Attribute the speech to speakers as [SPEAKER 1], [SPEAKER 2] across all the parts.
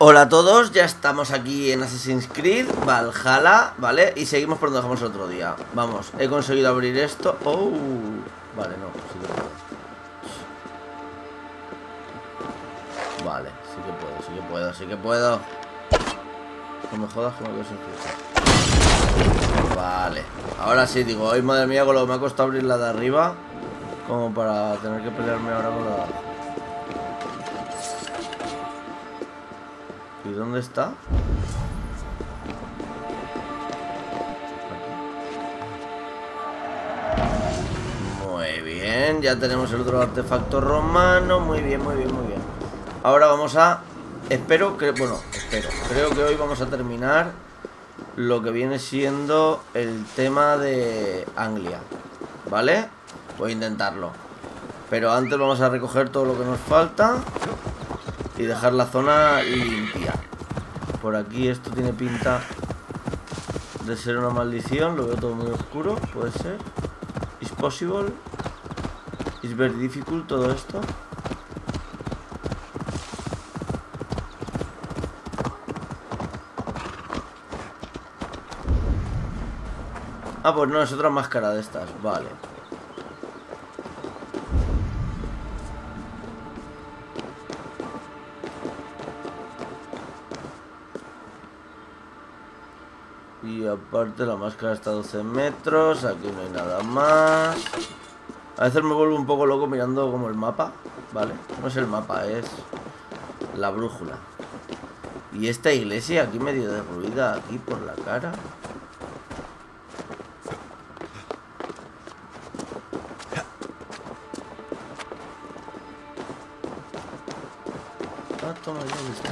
[SPEAKER 1] Hola a todos, ya estamos aquí en Assassin's Creed Valhalla, ¿vale? Y seguimos por donde dejamos el otro día. Vamos, he conseguido abrir esto. ¡Oh! Vale, no, sí que puedo. Vale, sí que puedo, sí que puedo, sí que puedo. No me jodas que me quedo sin flecha. Vale, ahora sí, digo, ay madre mía, con lo que me ha costado abrir la de arriba, como para tener que pelearme ahora con la de abajo. ¿Y dónde está? Muy bien, ya tenemos el otro artefacto romano. Muy bien, muy bien, muy bien. Ahora vamos a... creo que hoy vamos a terminar lo que viene siendo el tema de Anglia, ¿vale? Voy a intentarlo. Pero antes vamos a recoger todo lo que nos falta y dejar la zona limpia. Por aquí esto tiene pinta de ser una maldición. Lo veo todo muy oscuro. Puede ser. Is possible. Is very difficult todo esto. Ah, pues no, es otra máscara de estas. Vale. Y aparte la máscara está a 12 metros. Aquí no hay nada más. A veces me vuelvo un poco loco mirando como el mapa, ¿vale? No es el mapa, es la brújula. Y esta iglesia aquí medio derruida, aquí por la cara. Ah, toma, ya está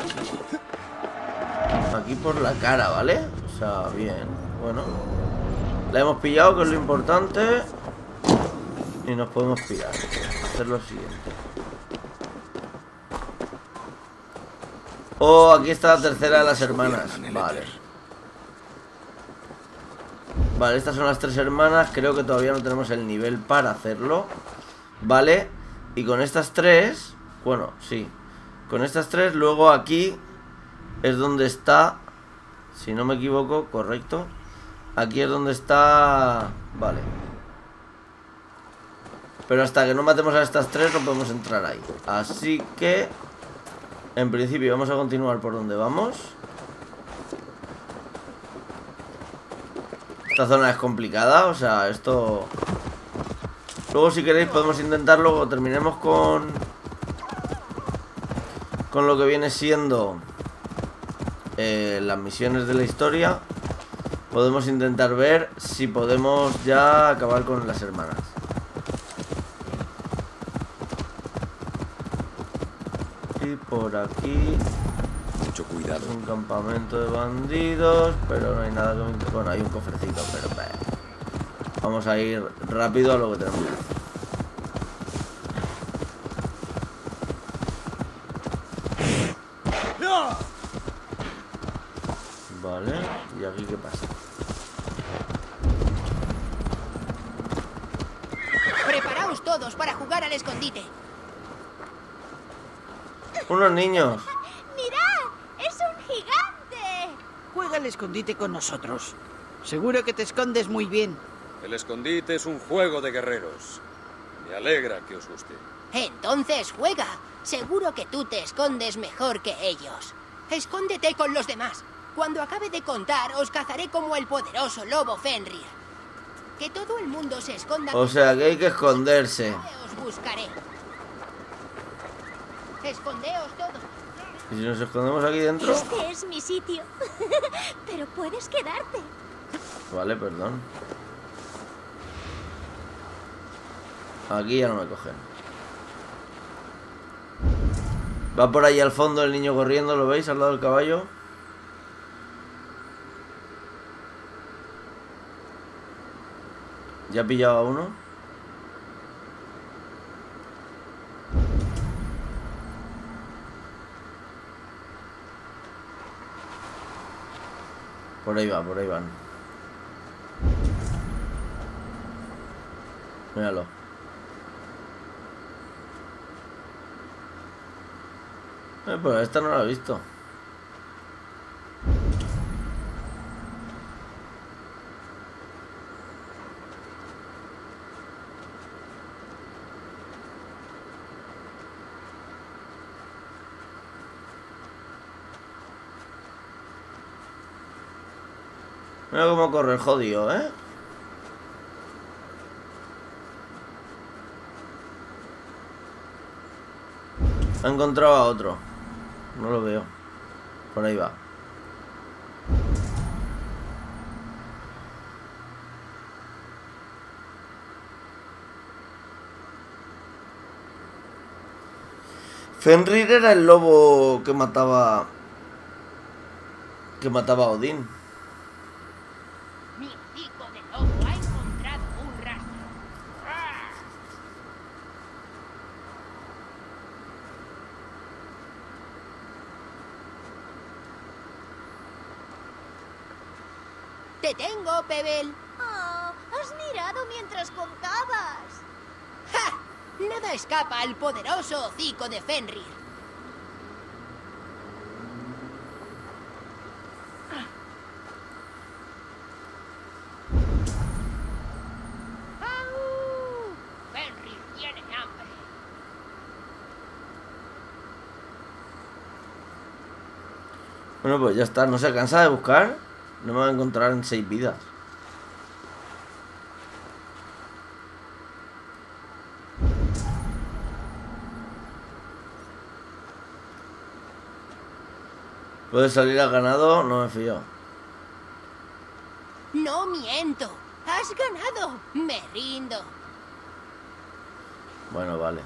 [SPEAKER 1] aquí por la cara, ¿vale? O sea, bien, bueno. La hemos pillado, que es lo importante. Y nos podemos pirar. Hacer lo siguiente. Oh, aquí está la tercera de las hermanas. Vale. Vale, estas son las tres hermanas. Creo que todavía no tenemos el nivel para hacerlo. Vale. Y con estas tres... Bueno, sí. Con estas tres, luego aquí es donde está... Si no me equivoco, correcto. Aquí es donde está... Vale. Pero hasta que no matemos a estas tres no podemos entrar ahí. Así que... En principio vamos a continuar por donde vamos. Esta zona es complicada, o sea, esto... Luego si queréis podemos intentarlo o terminemos con lo que viene siendo las misiones de la historia. Podemos intentar ver si podemos ya acabar con las hermanas. Y por aquí
[SPEAKER 2] mucho cuidado.
[SPEAKER 1] es un campamento de bandidos, pero no hay nada que me... Bueno, hay un cofrecito, pero vamos a ir rápido a lo que tenemos que hacer. Vale, ¿y aquí qué pasa?
[SPEAKER 3] Preparaos todos para jugar al escondite.
[SPEAKER 1] Unos niños.
[SPEAKER 4] ¡Mirad! ¡Es un gigante!
[SPEAKER 5] Juega al escondite con nosotros. Seguro que te escondes muy bien.
[SPEAKER 2] El escondite es un juego de guerreros. Me alegra que os guste.
[SPEAKER 3] Entonces juega. Seguro que tú te escondes mejor que ellos. Escóndete con los demás. Cuando acabe de contar, os cazaré como el poderoso lobo Fenrir. Que todo el mundo se esconda.
[SPEAKER 1] O sea, que hay que esconderse.
[SPEAKER 3] Os buscaré. Escondeos todos.
[SPEAKER 1] ¿Y si nos escondemos aquí dentro?
[SPEAKER 4] Este es mi sitio. Pero puedes quedarte.
[SPEAKER 1] Vale, perdón. Aquí ya no me cogen. Va por ahí al fondo el niño corriendo, ¿lo veis? Al lado del caballo. Ya he pillado a uno. Por ahí va, por ahí van. Míralo. Pues esta no la he visto. Mira cómo corre el jodido, ¿eh? Ha encontrado a otro. No lo veo. Por ahí va. Fenrir era el lobo que mataba a Odín.
[SPEAKER 3] Mi hocico de lobo ha encontrado un rastro. ¡Te tengo, Pebel!
[SPEAKER 4] Oh, has mirado mientras contabas.
[SPEAKER 3] ¡Ja! Nada escapa al poderoso hocico de Fenrir. ¡Au! Fenrir tiene hambre.
[SPEAKER 1] Bueno, pues ya está. ¿No se cansa de buscar? No me va a encontrar en 6 vidas. ¿Puedes salir a ganado? No me fío.
[SPEAKER 3] No miento. Has ganado. Me rindo.
[SPEAKER 1] Bueno, vale.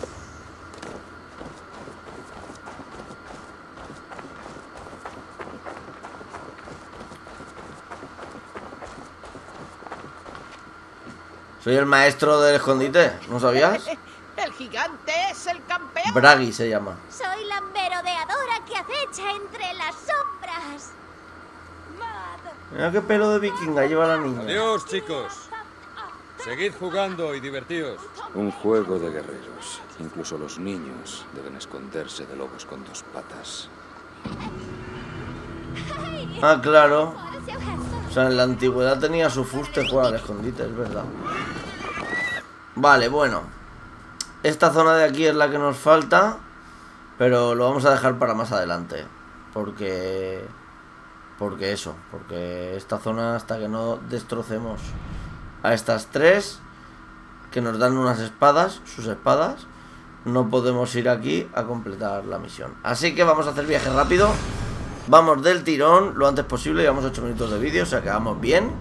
[SPEAKER 1] Soy el maestro del escondite, ¿no sabías?
[SPEAKER 5] El gigante es el campeón.
[SPEAKER 1] Bragi se llama.
[SPEAKER 4] Soy la merodeadora que acecha entre las sombras.
[SPEAKER 1] Mira qué pelo de vikinga lleva la niña.
[SPEAKER 2] Adiós, chicos. Seguid jugando y divertíos.
[SPEAKER 6] Un juego de guerreros. Incluso los niños deben esconderse de lobos con 2 patas.
[SPEAKER 1] Ah, claro. O sea, en la antigüedad tenía su fuste jugar al escondite, es verdad. Vale, bueno. Esta zona de aquí es la que nos falta, pero lo vamos a dejar para más adelante. Porque esta zona, hasta que no destrocemos a estas 3 que nos dan unas espadas, sus espadas, no podemos ir aquí a completar la misión. Así que vamos a hacer viaje rápido. Vamos del tirón lo antes posible. Llevamos 8 minutos de vídeo, o sea que vamos bien.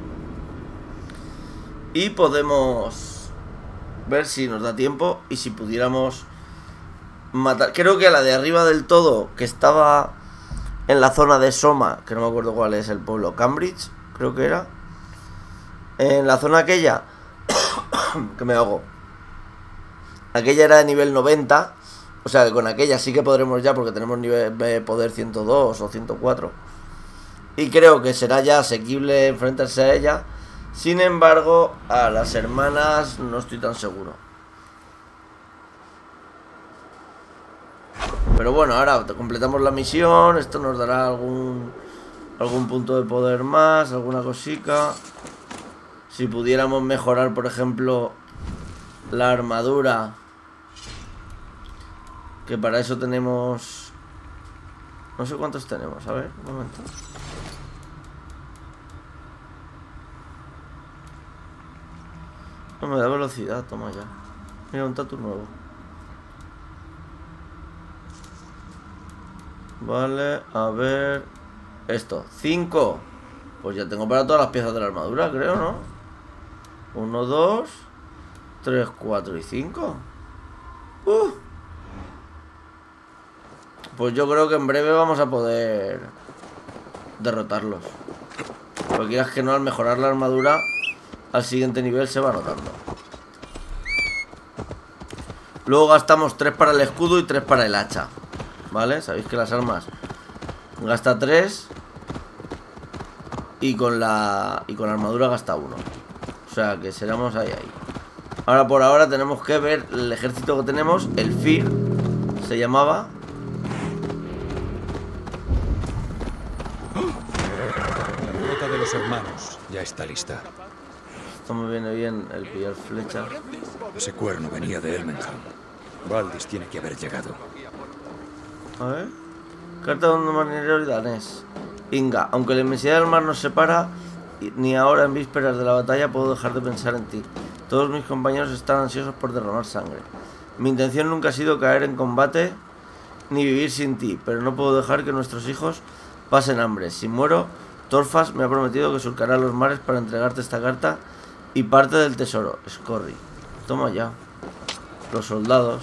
[SPEAKER 1] Y podemos ver si nos da tiempo y si pudiéramos matar. Creo que a la de arriba del todo, que estaba en la zona de Soma, que no me acuerdo cuál es el pueblo, Cambridge, creo que era. En la zona aquella que me ahogo. Aquella era de nivel 90. O sea que con aquella sí que podremos ya, porque tenemos nivel de poder 102 o 104. Y creo que será ya asequible enfrentarse a ella. Sin embargo, a las hermanas no estoy tan seguro. Pero bueno, ahora completamos la misión. Esto nos dará algún punto de poder más, alguna cosica. Si pudiéramos mejorar, por ejemplo, la armadura, que para eso tenemos... No sé cuántos tenemos, a ver, un momento. No me da velocidad, toma ya. Mira, un tatu nuevo. Vale, a ver... Esto, 5. Pues ya tengo para todas las piezas de la armadura, creo, ¿no? 1, 2, 3, 4 y 5. Pues yo creo que en breve vamos a poder derrotarlos. Porque quieras que no, al mejorar la armadura, al siguiente nivel se va notando. Luego gastamos 3 para el escudo y 3 para el hacha. ¿Vale? Sabéis que las armas gasta 3 y con la armadura gasta 1. O sea que seremos ahí. Ahora por ahora tenemos que ver el ejército que tenemos. El Fir se llamaba.
[SPEAKER 6] La flota de los hermanos ya está lista.
[SPEAKER 1] Esto me viene bien el pillar flechas.
[SPEAKER 6] Ese cuerno venía de Elmenham. Valdis tiene que haber llegado.
[SPEAKER 1] A ver. Carta de un marinero y danés. Inga, aunque la inmensidad del mar nos separa, ni ahora en vísperas de la batalla puedo dejar de pensar en ti. Todos mis compañeros están ansiosos por derramar sangre. Mi intención nunca ha sido caer en combate ni vivir sin ti, pero no puedo dejar que nuestros hijos pasen hambre. Si muero, Torfas me ha prometido que surcará los mares para entregarte esta carta y parte del tesoro. Scorri, toma ya. Los soldados.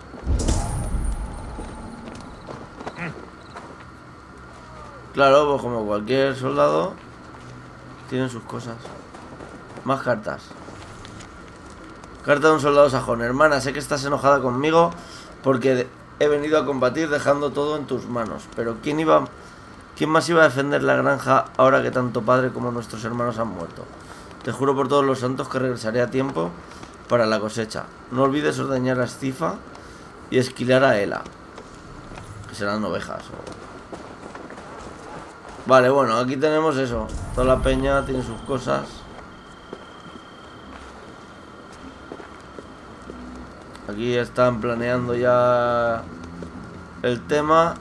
[SPEAKER 1] Claro, pues como cualquier soldado, tienen sus cosas. Más cartas. Carta de un soldado sajón. Hermana, sé que estás enojada conmigo porque he venido a combatir dejando todo en tus manos. Pero ¿quién más iba a defender la granja ahora que tanto padre como nuestros hermanos han muerto? Te juro por todos los santos que regresaré a tiempo para la cosecha. No olvides ordeñar a Scifa y esquilar a Ela, que serán ovejas. Vale, bueno, aquí tenemos eso. Toda la peña tiene sus cosas. Aquí están planeando ya el tema.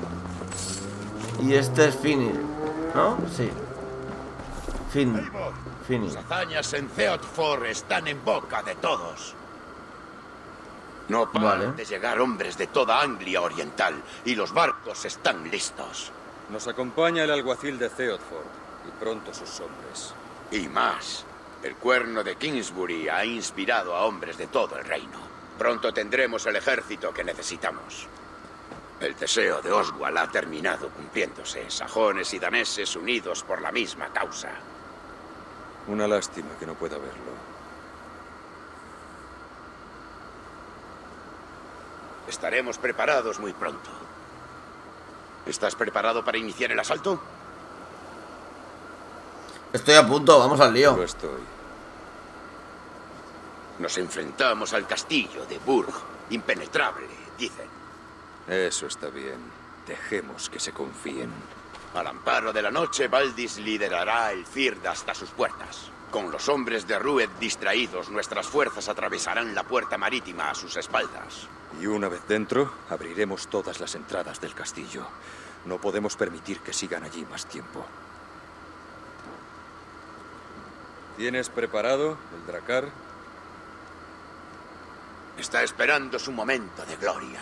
[SPEAKER 1] Y este es Finir, ¿no? Sí. Finir.
[SPEAKER 7] Las hazañas en Theodfor están en boca de todos. No paran de llegar hombres de toda Anglia Oriental y los barcos están listos.
[SPEAKER 2] Nos acompaña el alguacil de Theodford y pronto sus hombres.
[SPEAKER 7] Y más. El cuerno de Kingsbury ha inspirado a hombres de todo el reino. Pronto tendremos el ejército que necesitamos. El deseo de Oswald ha terminado cumpliéndose. Sajones y daneses unidos por la misma causa.
[SPEAKER 2] Una lástima que no pueda verlo.
[SPEAKER 7] Estaremos preparados muy pronto. ¿Estás preparado para iniciar el asalto?
[SPEAKER 1] Estoy a punto, vamos al lío.
[SPEAKER 2] Lo estoy.
[SPEAKER 7] Nos enfrentamos al castillo de Burg. Impenetrable, dicen.
[SPEAKER 2] Eso está bien. Dejemos que se confíen.
[SPEAKER 7] Al amparo de la noche, Valdis liderará el Fird hasta sus puertas. Con los hombres de Rued distraídos, nuestras fuerzas atravesarán la puerta marítima a sus espaldas.
[SPEAKER 2] Y una vez dentro, abriremos todas las entradas del castillo. No podemos permitir que sigan allí más tiempo. ¿Tienes preparado el dracar?
[SPEAKER 7] Está esperando su momento de gloria.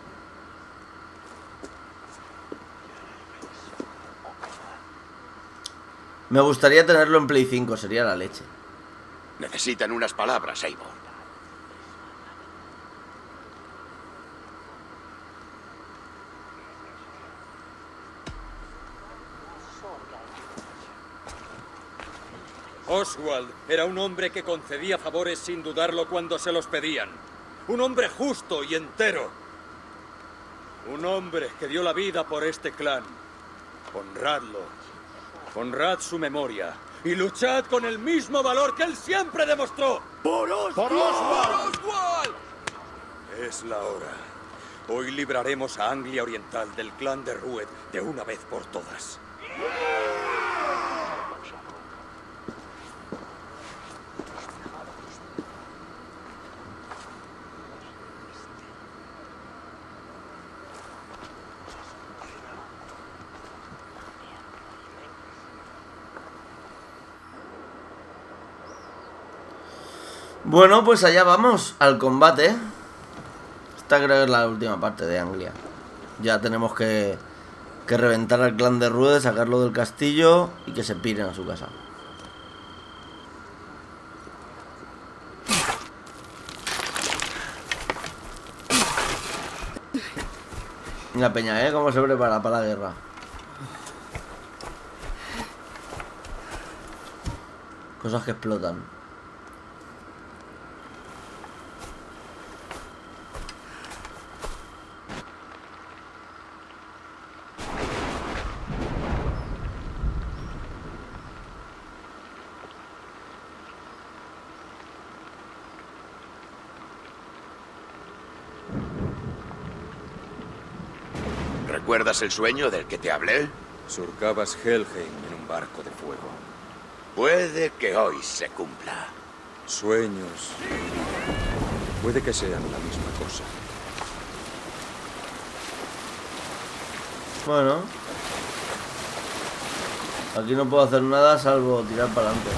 [SPEAKER 1] Me gustaría tenerlo en Play 5, sería la leche.
[SPEAKER 7] Necesitan unas palabras, Eivor.
[SPEAKER 2] Oswald era un hombre que concedía favores sin dudarlo cuando se los pedían. Un hombre justo y entero. Un hombre que dio la vida por este clan. Honradlo. Honrad su memoria. Y luchad con el mismo valor que él siempre demostró. ¡Por Oswald! ¡Por Oswald! Es la hora. Hoy libraremos a Anglia Oriental del clan de Rued de una vez por todas.
[SPEAKER 1] Bueno, pues allá vamos, al combate. Esta creo que es la última parte de Anglia. Ya tenemos que reventar al clan de Rued, sacarlo del castillo y que se piren a su casa. La peña, cómo se prepara para la guerra. Cosas que explotan.
[SPEAKER 7] ¿Recuerdas el sueño del que te hablé?
[SPEAKER 2] Surcabas Helheim en un barco de fuego.
[SPEAKER 7] Puede que hoy se cumpla.
[SPEAKER 2] Sueños. Puede que sean la misma cosa.
[SPEAKER 1] Bueno. Aquí no puedo hacer nada salvo tirar para adelante.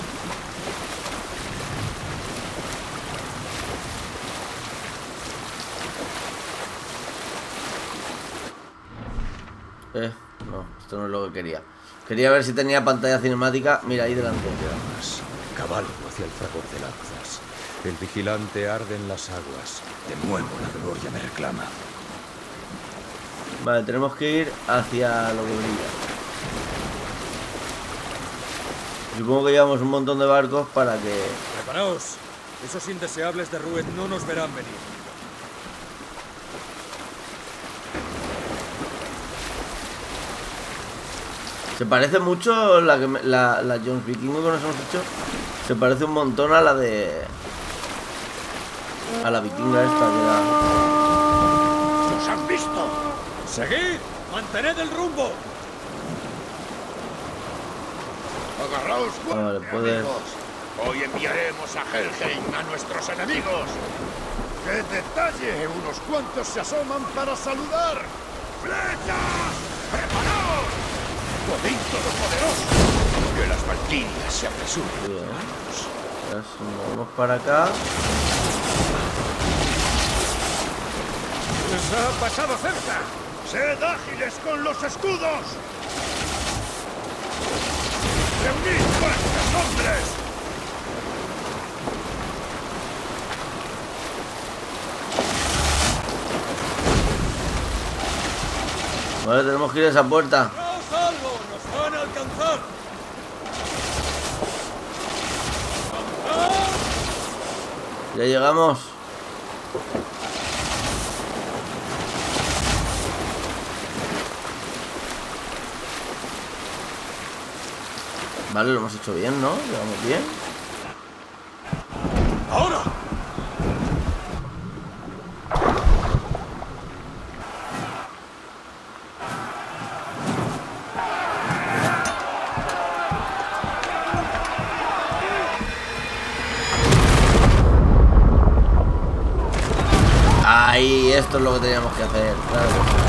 [SPEAKER 1] No, esto no es lo que quería. Quería ver si tenía pantalla cinemática. Mira, ahí delante.
[SPEAKER 6] Llamas, cabalgo hacia el fragor de lanzas. El vigilante arde en las aguas. De nuevo la gloria me reclama.
[SPEAKER 1] Vale, tenemos que ir hacia lo que brilla. Supongo que llevamos un montón de barcos para que...
[SPEAKER 2] Preparaos. Esos indeseables de Rued no nos verán venir.
[SPEAKER 1] Se parece mucho la Jones Vikingo que nos hemos hecho. Se parece un montón a la de... a la vikinga esta que era...
[SPEAKER 7] ¡Nos han visto!
[SPEAKER 2] ¡Seguid! ¡Mantened el rumbo!
[SPEAKER 7] ¡Agarraos fuerte,
[SPEAKER 1] Vale, puedes...
[SPEAKER 7] amigos! Hoy enviaremos a Helheim a nuestros enemigos. ¡Qué detalle! Unos cuantos se asoman para saludar. ¡Flechas! ¡Preparaos! ¡Odín todopoderoso! Que las valquirias se apresuren.
[SPEAKER 1] Bien. Ya vamos para acá.
[SPEAKER 7] ¡Les ha pasado cerca! ¡Sed ágiles con los escudos! ¡Reunid fuerzas, hombres!
[SPEAKER 1] Vale, tenemos que ir a esa puerta.
[SPEAKER 2] ¡Daos algo! ¡Nos van a alcanzar!
[SPEAKER 1] Ya llegamos. Vale, lo hemos hecho bien, ¿no? Llegamos bien.
[SPEAKER 2] ¡Ahora!
[SPEAKER 1] Ahí, esto es lo que teníamos que hacer, claro.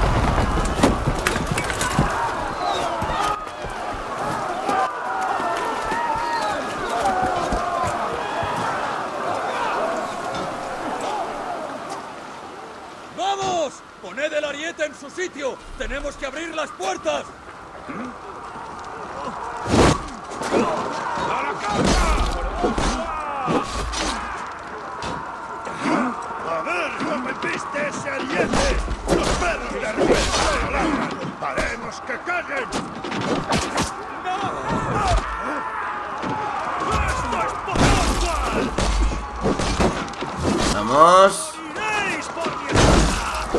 [SPEAKER 2] ¡Vamos! ¡Poned el ariete en su sitio! ¡Tenemos que abrir las puertas!
[SPEAKER 7] ¡A la carga! ¡A ver cómo viste ese ariete! ¡Los perros de Rued ladran! ¡Haremos que caguen! ¡Esto es poderoso!
[SPEAKER 1] Vamos.
[SPEAKER 7] ¡Iréis por mi espada!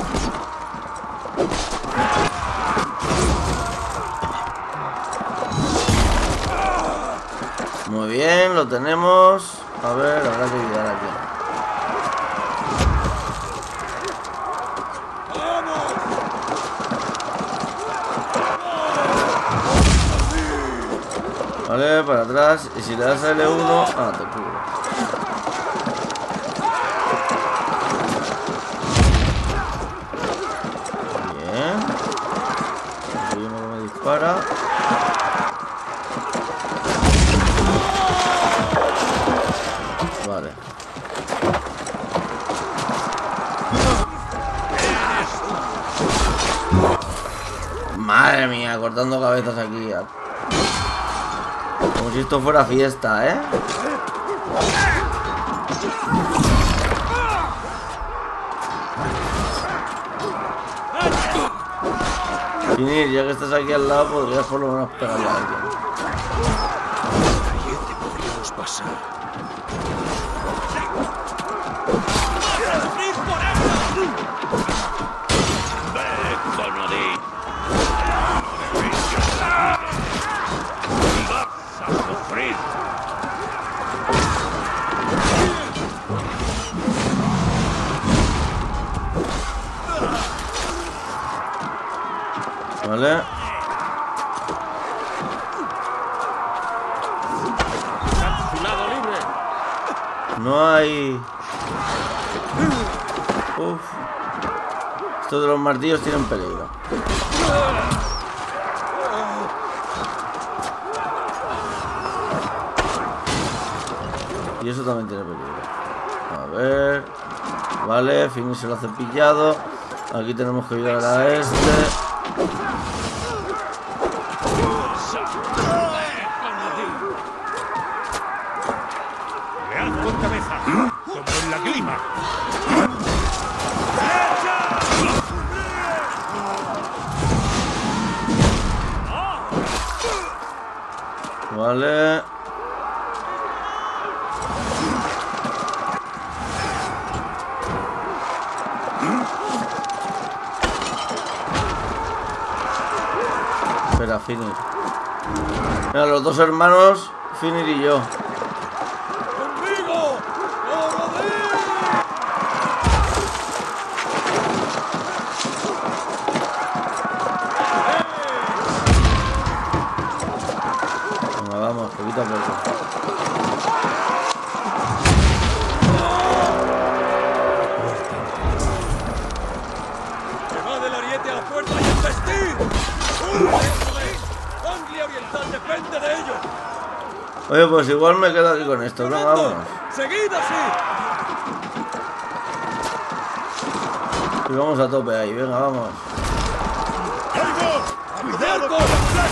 [SPEAKER 1] Muy bien, lo tenemos. A ver, habrá que ayudar aquí. Vale, para atrás. Y si le das a L1... Ah, te cubro. Bien. Hay uno que me dispara. Vale. Madre mía, cortando cabezas aquí. Como si esto fuera fiesta, ¿eh? Finir, ya que estás aquí al lado, podrías por lo menos pegarle a alguien.
[SPEAKER 6] Ariete podríamos pasar.
[SPEAKER 7] ¡Ven con Odín! ¡Vas a sufrir!
[SPEAKER 1] Vale.
[SPEAKER 2] ¡Su lado libre!
[SPEAKER 1] No hay... Uf. Estos de los martillos tienen peligro. Y eso también tiene peligro. A ver. Vale, Finny se lo ha cepillado. Aquí tenemos que ayudar a este.
[SPEAKER 8] ¡Lead con cabeza! ¡Como en la grima!
[SPEAKER 1] Vale. Espera, Finir. Mira, los dos hermanos, Finir y yo.
[SPEAKER 2] ¡Conmigo!
[SPEAKER 1] Venga, vamos, poquito a poco.
[SPEAKER 2] ¡Llevad el ariete a la puerta y embestid! ¡Anglia Oriental depende de ello!
[SPEAKER 1] Oye, pues igual me quedo aquí con esto. Venga, vámonos.
[SPEAKER 2] ¡Seguid así!
[SPEAKER 1] Y vamos a tope ahí, venga, vamos.
[SPEAKER 2] ¡Cuidado con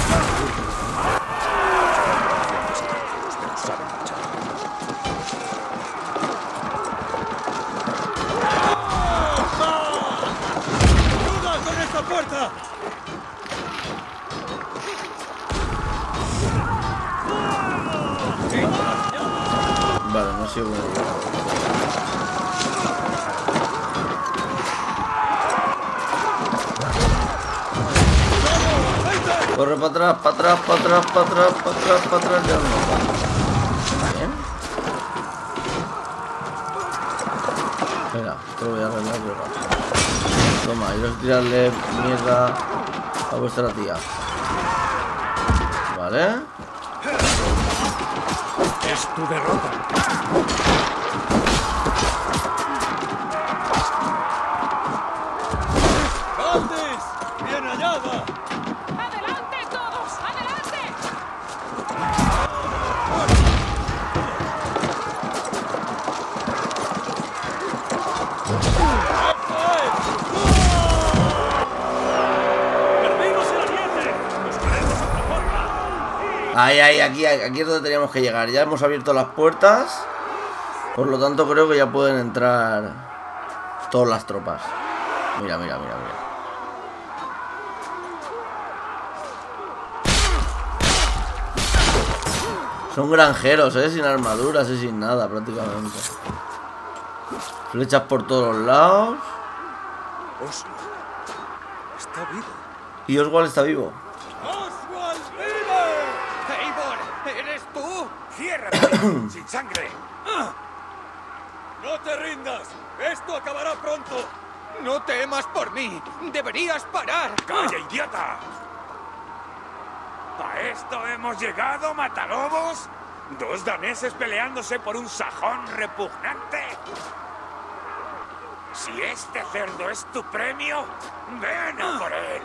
[SPEAKER 2] ¡ayuda con esta puerta!
[SPEAKER 1] Vale, no ha sido buena idea. Corre para atrás, para atrás, para atrás, para atrás, para atrás, para atrás, ya no. Bien. Espera, esto lo voy a arreglar yo rápido. Toma, iros a tirarle mierda a vuestra tía. Vale.
[SPEAKER 8] Es tu derrota.
[SPEAKER 2] ¡Valdis! ¡Bien hallada!
[SPEAKER 9] ¡Adelante todos! ¡Adelante!
[SPEAKER 2] ¡Perdimos el ariete! ¡Nos queremos otra forma!
[SPEAKER 1] Ahí, aquí es donde teníamos que llegar. Ya hemos abierto las puertas. Por lo tanto, creo que ya pueden entrar todas las tropas. Mira, mira, mira, mira. Son granjeros, sin armaduras y sin nada, prácticamente. Flechas por todos los lados.
[SPEAKER 2] Oswald está vivo.
[SPEAKER 1] Y Oswald está vivo.
[SPEAKER 2] ¡Oswald vive!
[SPEAKER 8] ¡Eivor! ¿Eres tú? ¡Ciérrate! ¡Sin sangre!
[SPEAKER 2] ¡No te rindas! ¡Esto acabará pronto!
[SPEAKER 8] ¡No temas por mí! ¡Deberías parar! ¡Calla, idiota! ¿A esto hemos llegado, matalobos? ¿Dos daneses peleándose por un sajón repugnante? Si este cerdo es tu premio, ven a por él.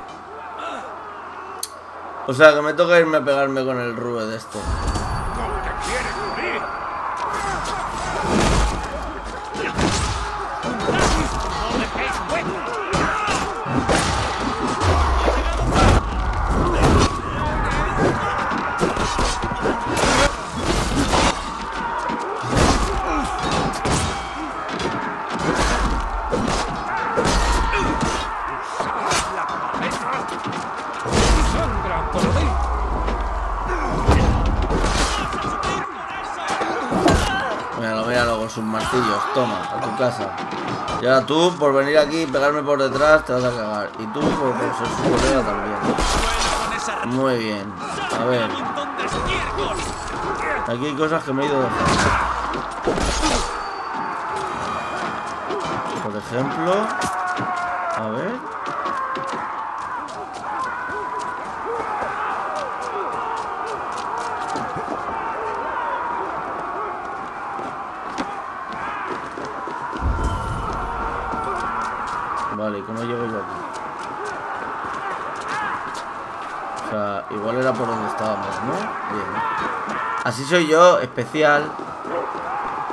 [SPEAKER 1] O sea, que me toca irme a pegarme con el rube de esto.
[SPEAKER 8] ¿Con que quieres morir? ¡No dejéis hueco!
[SPEAKER 1] Míralo, míralo con sus martillos. Toma, a tu casa. Y ahora tú, por venir aquí y pegarme por detrás, te vas a cagar. Y tú, por ser su colega también. Muy bien. A ver. Aquí hay cosas que me he ido dejando. Por ejemplo... A ver... Vale, ¿y cómo llego yo aquí? O sea, igual era por donde estábamos, ¿no? Bien. Así soy yo, especial.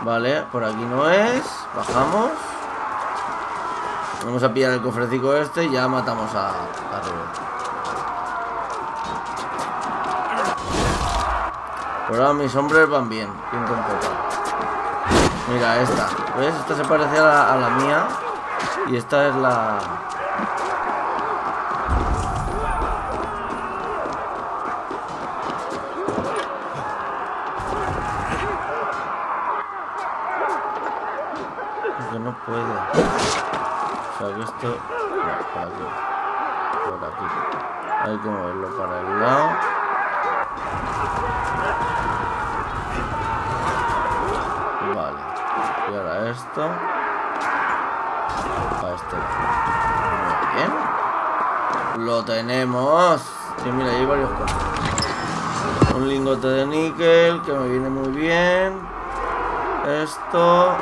[SPEAKER 1] Vale, por aquí no es. Bajamos. Vamos a pillar el cofrecico este y ya matamos a Robert. Por ahora mis hombres van bien. Bien con poco. Mira esta. ¿Ves? Esta se parece a la mía. Y esta es la... que no puede. O sea que esto... No, por aquí. Por aquí. Hay que moverlo para el lado. Vale. Y ahora esto. A este lado. Muy bien. Lo tenemos. Y mira, hay varios cosas. Un lingote de níquel que me viene muy bien. Esto...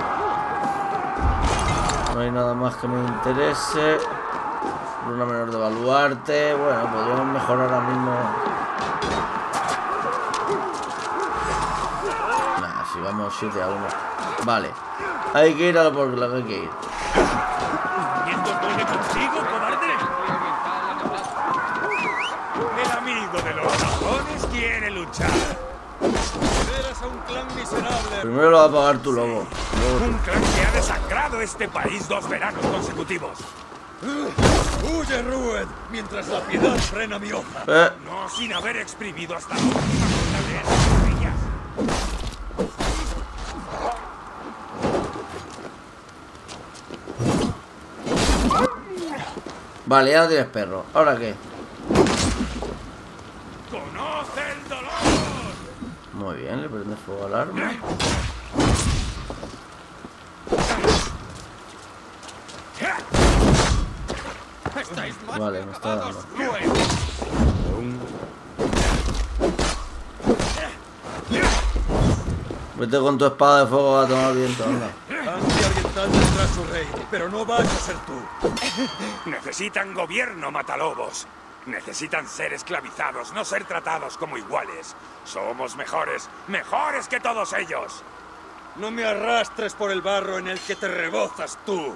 [SPEAKER 1] No hay nada más que me interese. Una menor de baluarte. Bueno, podríamos mejorar ahora mismo. Nah, si vamos 7-1. Vale. Hay que ir a por lo que hay que ir.
[SPEAKER 8] ¿Quién te pone contigo, cobarde? El amigo de los dragones quiere luchar.
[SPEAKER 2] Eres un clan miserable.
[SPEAKER 1] Primero lo va a pagar tu lobo.
[SPEAKER 8] Un clan que ha desacrado este país 2 veranos consecutivos.
[SPEAKER 2] ¡Huye, Rued! Mientras la piedad frena mi hoja.
[SPEAKER 8] No sin haber exprimido hasta la última gota de esas semillas.
[SPEAKER 1] Vale, ya tienes perro. ¿Ahora qué?
[SPEAKER 8] ¡Conoce el dolor!
[SPEAKER 1] Muy bien, le prende fuego al arma. Vale, me está dando. Vete con tu espada de fuego a tomar viento, anda.
[SPEAKER 2] Anglia Oriental tendrá su rey, pero no vas a ser tú.
[SPEAKER 8] Necesitan gobierno, matalobos. Necesitan ser esclavizados, no ser tratados como iguales. Somos mejores, mejores que todos ellos.
[SPEAKER 2] No me arrastres por el barro en el que te rebozas tú.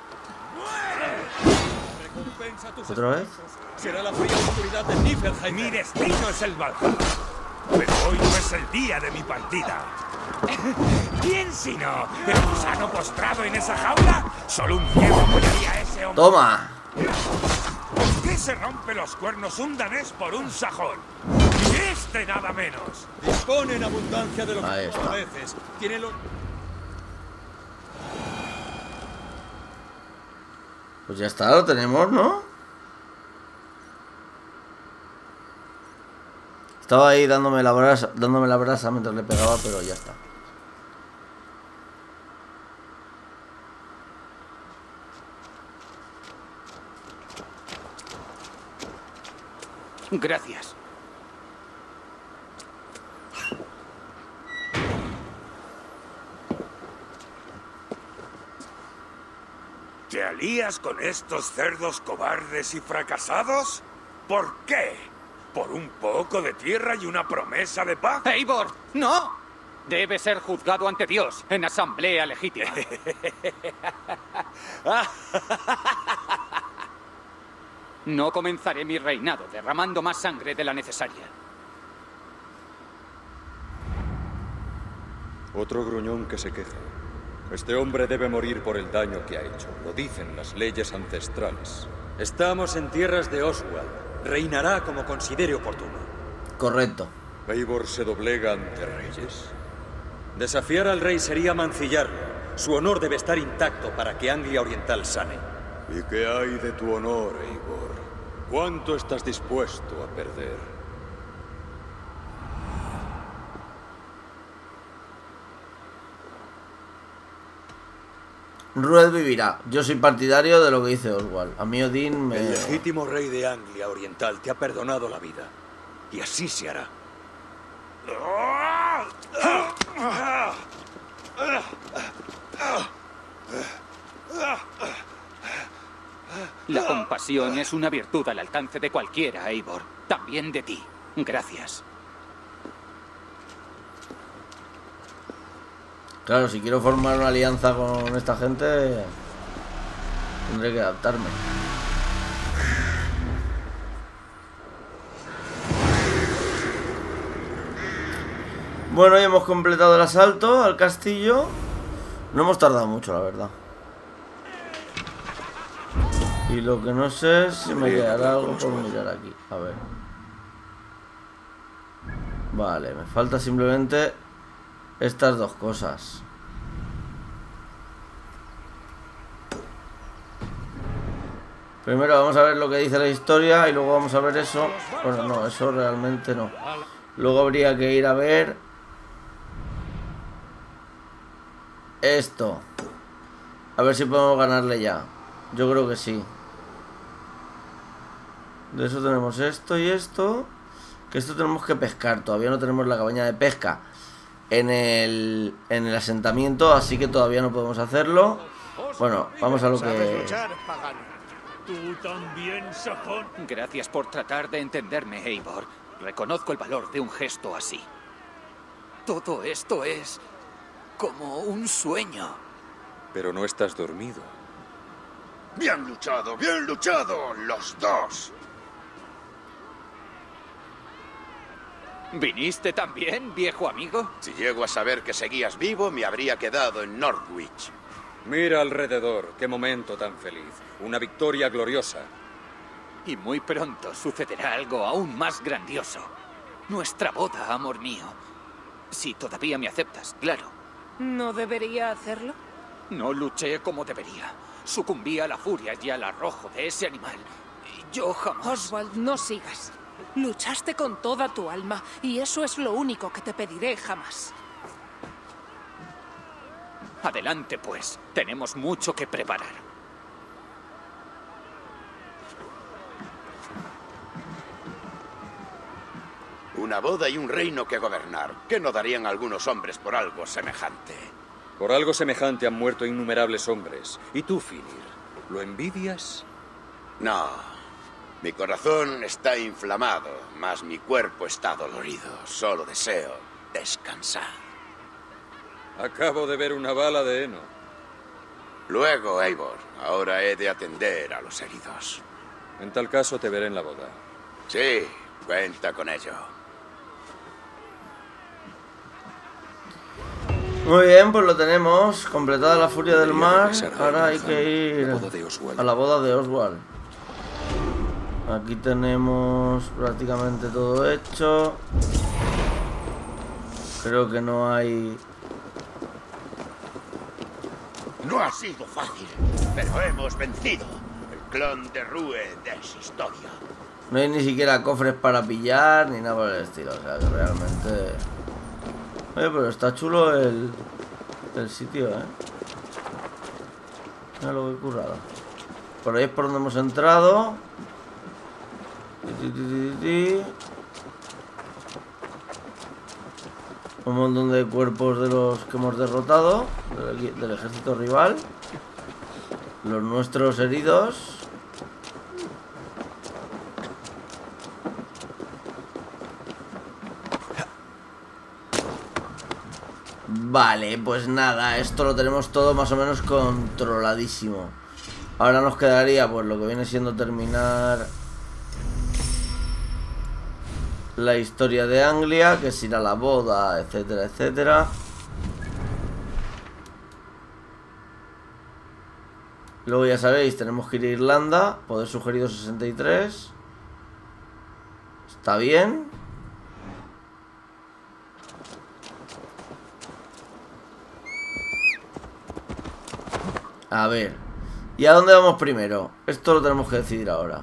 [SPEAKER 2] Recompensa tus
[SPEAKER 1] ¿Otra vez?
[SPEAKER 2] esfuerzos. Será la fría oscuridad de Niflheim.
[SPEAKER 8] Mi destino es el Valhalla. Pero hoy no es el día de mi partida. ¿Quién si no? ¿El gusano postrado en esa jaula? Solo un ciego apoyaría a ese hombre.
[SPEAKER 1] ¡Toma!
[SPEAKER 8] ¿Por qué se rompe los cuernos un danés por un sajón? Y este nada menos.
[SPEAKER 2] Dispone en abundancia de lo
[SPEAKER 1] Ahí
[SPEAKER 2] que
[SPEAKER 1] está.
[SPEAKER 2] tú mereces. Tiene los...
[SPEAKER 1] Pues ya está, lo tenemos, ¿no? Estaba ahí dándome la brasa mientras le pegaba, pero ya está.
[SPEAKER 5] Gracias.
[SPEAKER 8] ¿Te alías con estos cerdos cobardes y fracasados? ¿Por qué? ¿Por un poco de tierra y una promesa de paz?
[SPEAKER 10] ¡Eivor! ¡No! Debe ser juzgado ante Dios en asamblea legítima. No comenzaré mi reinado derramando más sangre de la necesaria.
[SPEAKER 2] Otro gruñón que se queja. Este hombre debe morir por el daño que ha hecho. Lo dicen las leyes ancestrales. Estamos en tierras de Oswald. Reinará como considere oportuno.
[SPEAKER 1] Correcto.
[SPEAKER 2] ¿Eivor se doblega ante reyes? Desafiar al rey sería mancillarlo. Su honor debe estar intacto para que Anglia Oriental sane. ¿Y qué hay de tu honor, Eivor? ¿Cuánto estás dispuesto a perder?
[SPEAKER 1] Rued vivirá. Yo soy partidario de lo que dice Oswald. A mí Odín me...
[SPEAKER 2] El legítimo rey de Anglia Oriental te ha perdonado la vida. Y así se hará.
[SPEAKER 10] La compasión es una virtud al alcance de cualquiera, Eivor. También de ti. Gracias.
[SPEAKER 1] Claro, si quiero formar una alianza con esta gente, tendré que adaptarme. Bueno, ya hemos completado el asalto al castillo. No hemos tardado mucho, la verdad. Y lo que no sé es si me quedará algo por mirar aquí. A ver. Vale, me falta simplemente estas dos cosas. Primero vamos a ver lo que dice la historia y luego vamos a ver eso. Bueno, no, eso realmente no. Luego habría que ir a ver esto. A ver si podemos ganarle ya. Yo creo que sí. De eso tenemos esto y esto. Que esto tenemos que pescar. Todavía no tenemos la cabaña de pesca en el asentamiento, así que todavía no podemos hacerlo. Bueno, vamos a lo que...
[SPEAKER 8] Tú también, sajón.
[SPEAKER 10] Gracias por tratar de entenderme, Eivor. Reconozco el valor de un gesto así. Todo esto es como un sueño.
[SPEAKER 2] Pero no estás dormido.
[SPEAKER 7] Bien luchado, los dos.
[SPEAKER 10] ¿Viniste también, viejo amigo?
[SPEAKER 7] Si llego a saber que seguías vivo, me habría quedado en Northwich.
[SPEAKER 2] Mira alrededor, qué momento tan feliz. Una victoria gloriosa.
[SPEAKER 10] Y muy pronto sucederá algo aún más grandioso. Nuestra boda, amor mío. Si todavía me aceptas, claro.
[SPEAKER 9] ¿No debería hacerlo?
[SPEAKER 10] No luché como debería. Sucumbí a la furia y al arrojo de ese animal. Y yo jamás...
[SPEAKER 9] Oswald, no sigas. Luchaste con toda tu alma y eso es lo único que te pediré jamás.
[SPEAKER 10] Adelante, pues. Tenemos mucho que preparar.
[SPEAKER 7] Una boda y un reino que gobernar. ¿Qué no darían algunos hombres por algo semejante?
[SPEAKER 2] Por algo semejante han muerto innumerables hombres. ¿Y tú, Finir? ¿Lo envidias?
[SPEAKER 7] No. Mi corazón está inflamado, mas mi cuerpo está dolorido. Solo deseo descansar.
[SPEAKER 2] Acabo de ver una bala de heno.
[SPEAKER 7] Luego, Eivor. Ahora he de atender a los heridos.
[SPEAKER 2] En tal caso te veré en la boda.
[SPEAKER 7] Sí, cuenta con ello.
[SPEAKER 1] Muy bien, pues lo tenemos. Completada la furia del mar. Ahora hay que ir a la boda de Oswald. Aquí tenemos prácticamente todo hecho. Creo que no hay...
[SPEAKER 7] No ha sido fácil, pero hemos vencido. El clan de Rue es historia.
[SPEAKER 1] No hay ni siquiera cofres para pillar ni nada por el estilo. O sea que realmente... Oye, pero está chulo el sitio, ¿eh? Mira lo que he currado. Por ahí es por donde hemos entrado. Un montón de cuerpos de los que hemos derrotado del ejército rival. Los nuestros heridos. Vale, pues nada, esto lo tenemos todo más o menos controladísimo. Ahora nos quedaría pues lo que viene siendo terminar la historia de Anglia, que es ir a la boda, etcétera, etcétera. Luego ya sabéis, tenemos que ir a Irlanda. Poder sugerido 63. Está bien. A ver. ¿Y a dónde vamos primero? Esto lo tenemos que decidir ahora.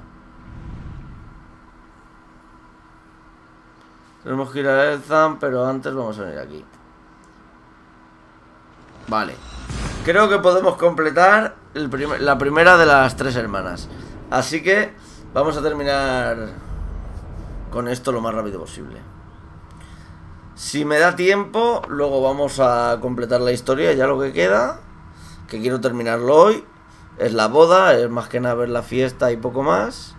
[SPEAKER 1] Tenemos que ir a Eltham, pero antes vamos a venir aquí. Vale. Creo que podemos completar la primera de las 3 hermanas. Así que vamos a terminar con esto lo más rápido posible. Si me da tiempo, luego vamos a completar la historia, ya lo que queda, que quiero terminarlo hoy. Es la boda, es más que nada ver la fiesta y poco más.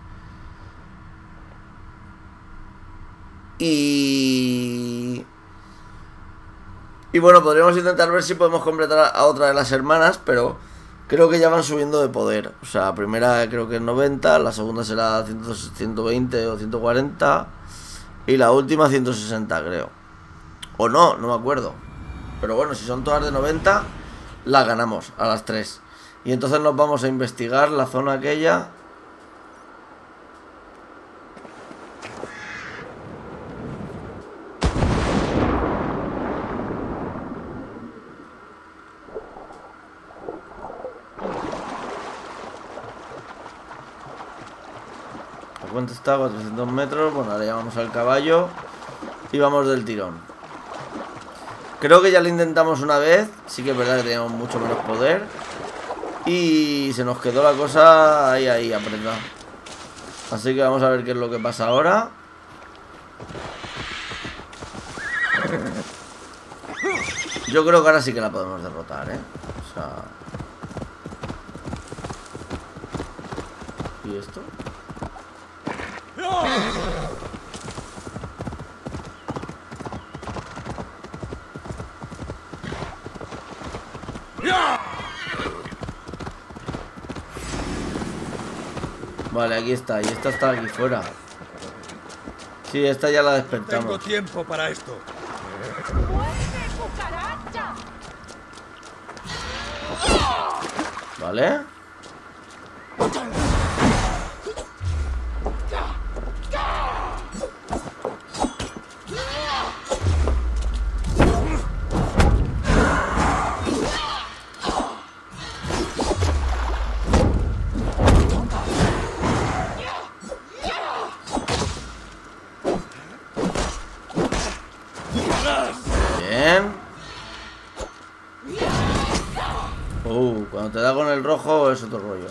[SPEAKER 1] Y bueno, podríamos intentar ver si podemos completar a otra de las hermanas, pero creo que ya van subiendo de poder. O sea, la primera creo que es 90, la segunda será 120 o 140 y la última 160 creo. O no me acuerdo. Pero bueno, si son todas de 90, las ganamos a las 3. Y entonces nos vamos a investigar la zona aquella. ¿Cuánto está? 400 metros. Bueno, ahora ya vamos al caballo y vamos del tirón. Creo que ya lo intentamos una vez. Sí que es verdad que teníamos mucho menos poder y se nos quedó la cosa ahí apretada. Así que vamos a ver qué es lo que pasa ahora. Yo creo que ahora sí que la podemos derrotar, ¿eh? O sea... ¿Y esto? Vale, aquí está. Y esta está aquí fuera. Sí, esta ya la despertamos.
[SPEAKER 2] Tengo tiempo para esto.
[SPEAKER 1] Vale. Cuando te da con el rojo es otro rollo.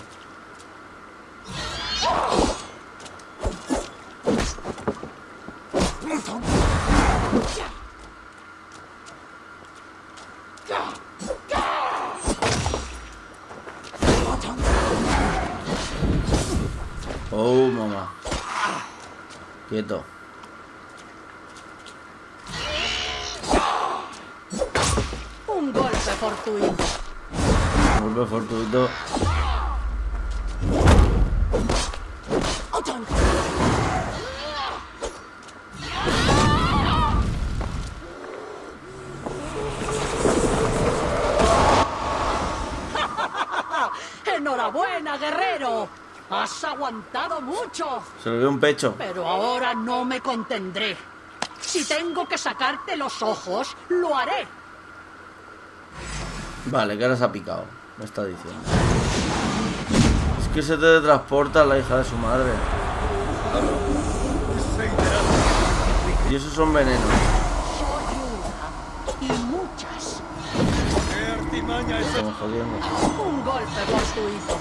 [SPEAKER 1] Oh, mamá. Quieto.
[SPEAKER 9] Un golpe fortuito.
[SPEAKER 1] Un golpe fortuito.
[SPEAKER 9] ¡Enhorabuena, guerrero! ¡Has aguantado mucho!
[SPEAKER 1] Se le ve un pecho.
[SPEAKER 9] Pero ahora no me contendré. Si tengo que sacarte los ojos, lo haré.
[SPEAKER 1] Vale, que ahora se ha picado. Me está diciendo. Es que se teletransporta la hija de su madre. Y esos son venenos.
[SPEAKER 9] Soy una. Y muchas.
[SPEAKER 2] ¿Qué artimaña es esa?
[SPEAKER 1] Estamos jodiendo.
[SPEAKER 9] Un golpe fortuito.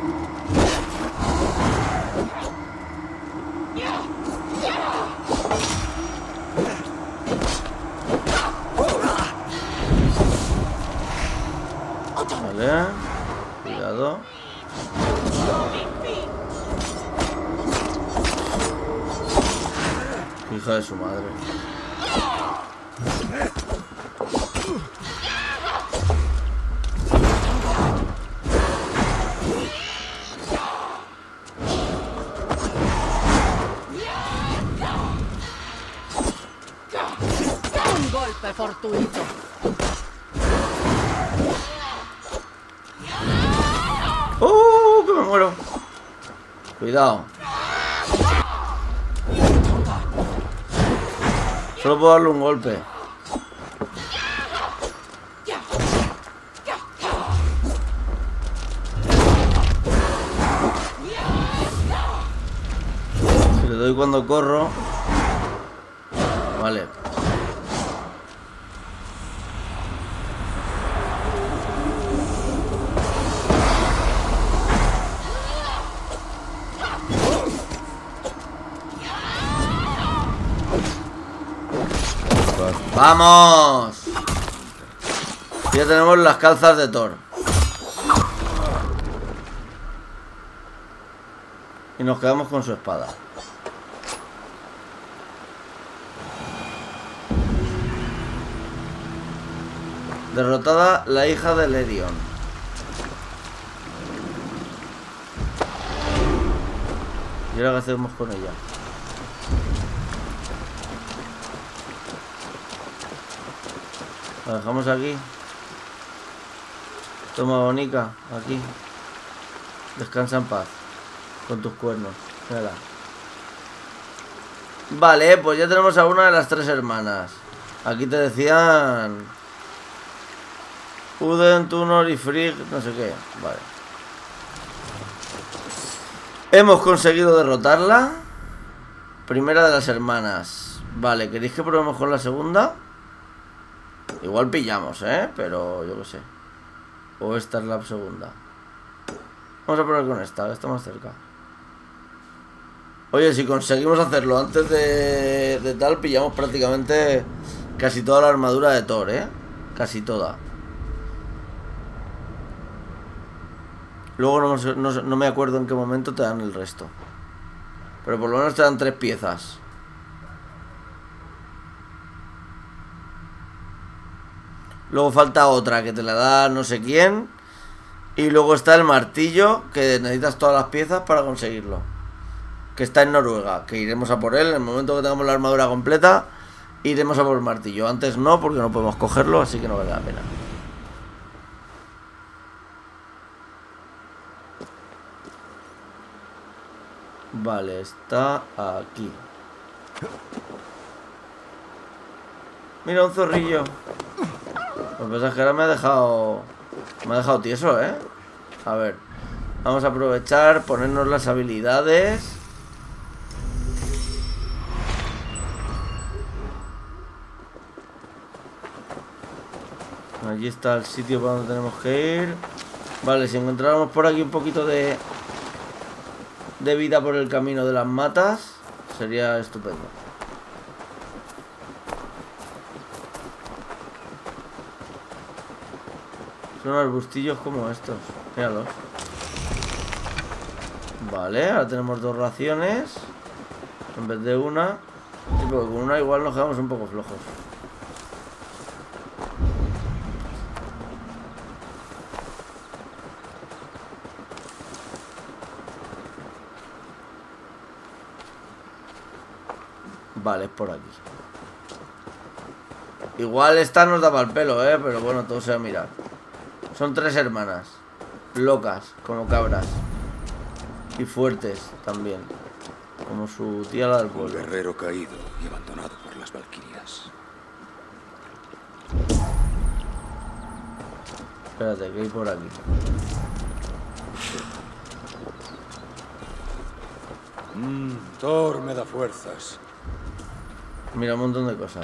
[SPEAKER 1] Vale. Cuidado. Hija de su madre.
[SPEAKER 9] Un golpe fortuito.
[SPEAKER 1] Que me muero. Cuidado. Solo puedo darle un golpe. Si le doy cuando corro. Vale. ¡Vamos! Ya tenemos las calzas de Thor. Y nos quedamos con su espada. Derrotada la hija de Lerion. ¿Y ahora qué hacemos con ella? La dejamos aquí. Toma, Bonica, aquí. Descansa en paz. Con tus cuernos. Mírala. Vale, pues ya tenemos a una de las 3 hermanas. Aquí te decían... Uden, Tunor y Frigg, no sé qué. Vale. Hemos conseguido derrotarla. Primera de las hermanas. Vale, ¿queréis que probemos con la segunda? Igual pillamos, pero yo qué sé. O esta es la segunda. Vamos a probar con esta, que está más cerca. Oye, si conseguimos hacerlo antes de tal, pillamos prácticamente casi toda la armadura de Thor, casi toda. Luego no me acuerdo en qué momento te dan el resto. Pero por lo menos te dan 3 piezas. Luego falta otra que te la da no sé quién. Y luego está el martillo, que necesitas todas las piezas para conseguirlo. Que está en Noruega, que iremos a por él. En el momento que tengamos la armadura completa, iremos a por el martillo. Antes no, porque no podemos cogerlo, así que no vale la pena. Vale, está aquí. Mira, un zorrillo. Lo que pasa es que ahora me ha dejado tieso, A ver. Vamos a aprovechar, ponernos las habilidades. Allí está el sitio para donde tenemos que ir. Vale, si encontráramos por aquí un poquito de vida por el camino de las matas, sería estupendo. Son arbustillos como estos. Míralos. Vale, ahora tenemos 2 raciones en vez de una. Sí, porque con una igual nos quedamos un poco flojos. Vale, es por aquí. Igual esta nos daba el pelo, pero bueno, todo se va a mirar. Son 3 hermanas. Locas, como cabras. Y fuertes también. Como su tía la del pueblo.
[SPEAKER 6] Un guerrero caído y abandonado por las valquirias.
[SPEAKER 1] Espérate, que hay por aquí.
[SPEAKER 2] Thor me da fuerzas.
[SPEAKER 1] Mira, un montón de cosas.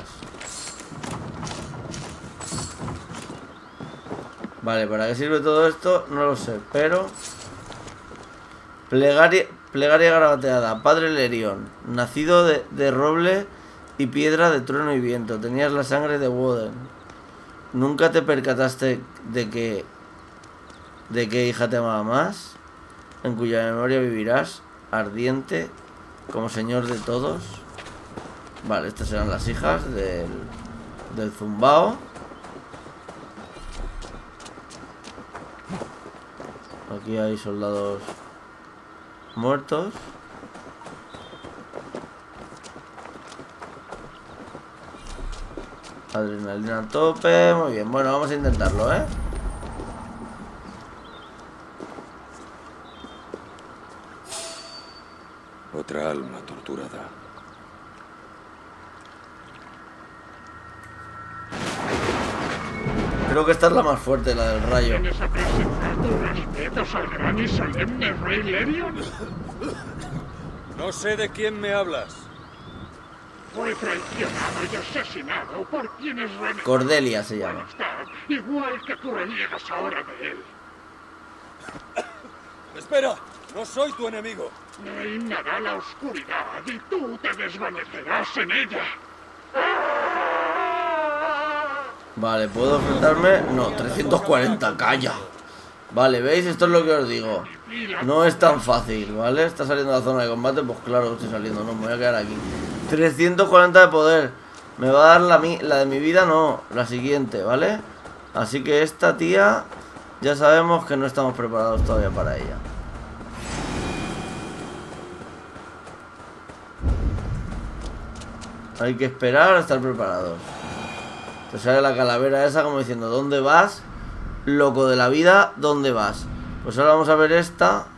[SPEAKER 1] Vale, ¿para qué sirve todo esto? No lo sé, pero... Plegaria garabateada. Padre Lerion, nacido de roble y piedra, de trueno y viento. Tenías la sangre de Woden. ¿Nunca te percataste de qué hija te amaba más? En cuya memoria vivirás, ardiente, como señor de todos. Vale, estas eran las hijas del zumbao. Aquí hay soldados muertos. Adrenalina a tope. Muy bien, bueno, vamos a intentarlo,
[SPEAKER 6] Otra alma torturada.
[SPEAKER 1] Creo que esta es la más fuerte, la del rayo.
[SPEAKER 11] ¿Vienes a presentar tus respetos al gran y solemne rey Lerion?
[SPEAKER 2] No sé de quién me hablas.
[SPEAKER 11] Fue traicionado y asesinado por quienes renegaron.
[SPEAKER 1] Cordelia se llama.
[SPEAKER 11] Igual que tú reniegas ahora de él.
[SPEAKER 2] Espera, no soy tu enemigo.
[SPEAKER 11] Reinará la oscuridad y tú te desvanecerás en ella.
[SPEAKER 1] Vale, ¿puedo enfrentarme? No, 340, calla. Vale, ¿veis? Esto es lo que os digo. No es tan fácil, ¿vale? Está saliendo de la zona de combate, pues claro que estoy saliendo. No, me voy a quedar aquí. 340 de poder. Me va a dar la de mi vida, no, la siguiente, ¿vale? Así que esta tía ya sabemos que no estamos preparados todavía para ella. Hay que esperar a estar preparados. Te sale la calavera esa como diciendo, ¿dónde vas? Loco de la vida, ¿dónde vas? Pues ahora vamos a ver esta.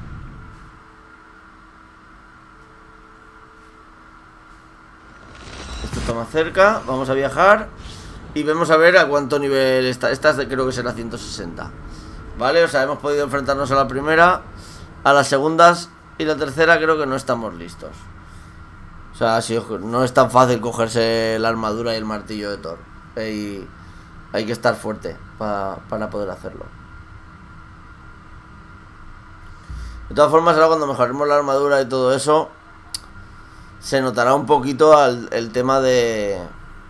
[SPEAKER 1] Esto está más cerca. Vamos a viajar y vemos a ver a cuánto nivel está. Esta creo que será 160. Vale, o sea, hemos podido enfrentarnos a la primera. A las segundas y la tercera creo que no estamos listos. O sea, si no es tan fácil cogerse la armadura y el martillo de Thor. Y hay que estar fuerte para poder hacerlo. De todas formas, ahora cuando mejoremos la armadura y todo eso, se notará un poquito el tema de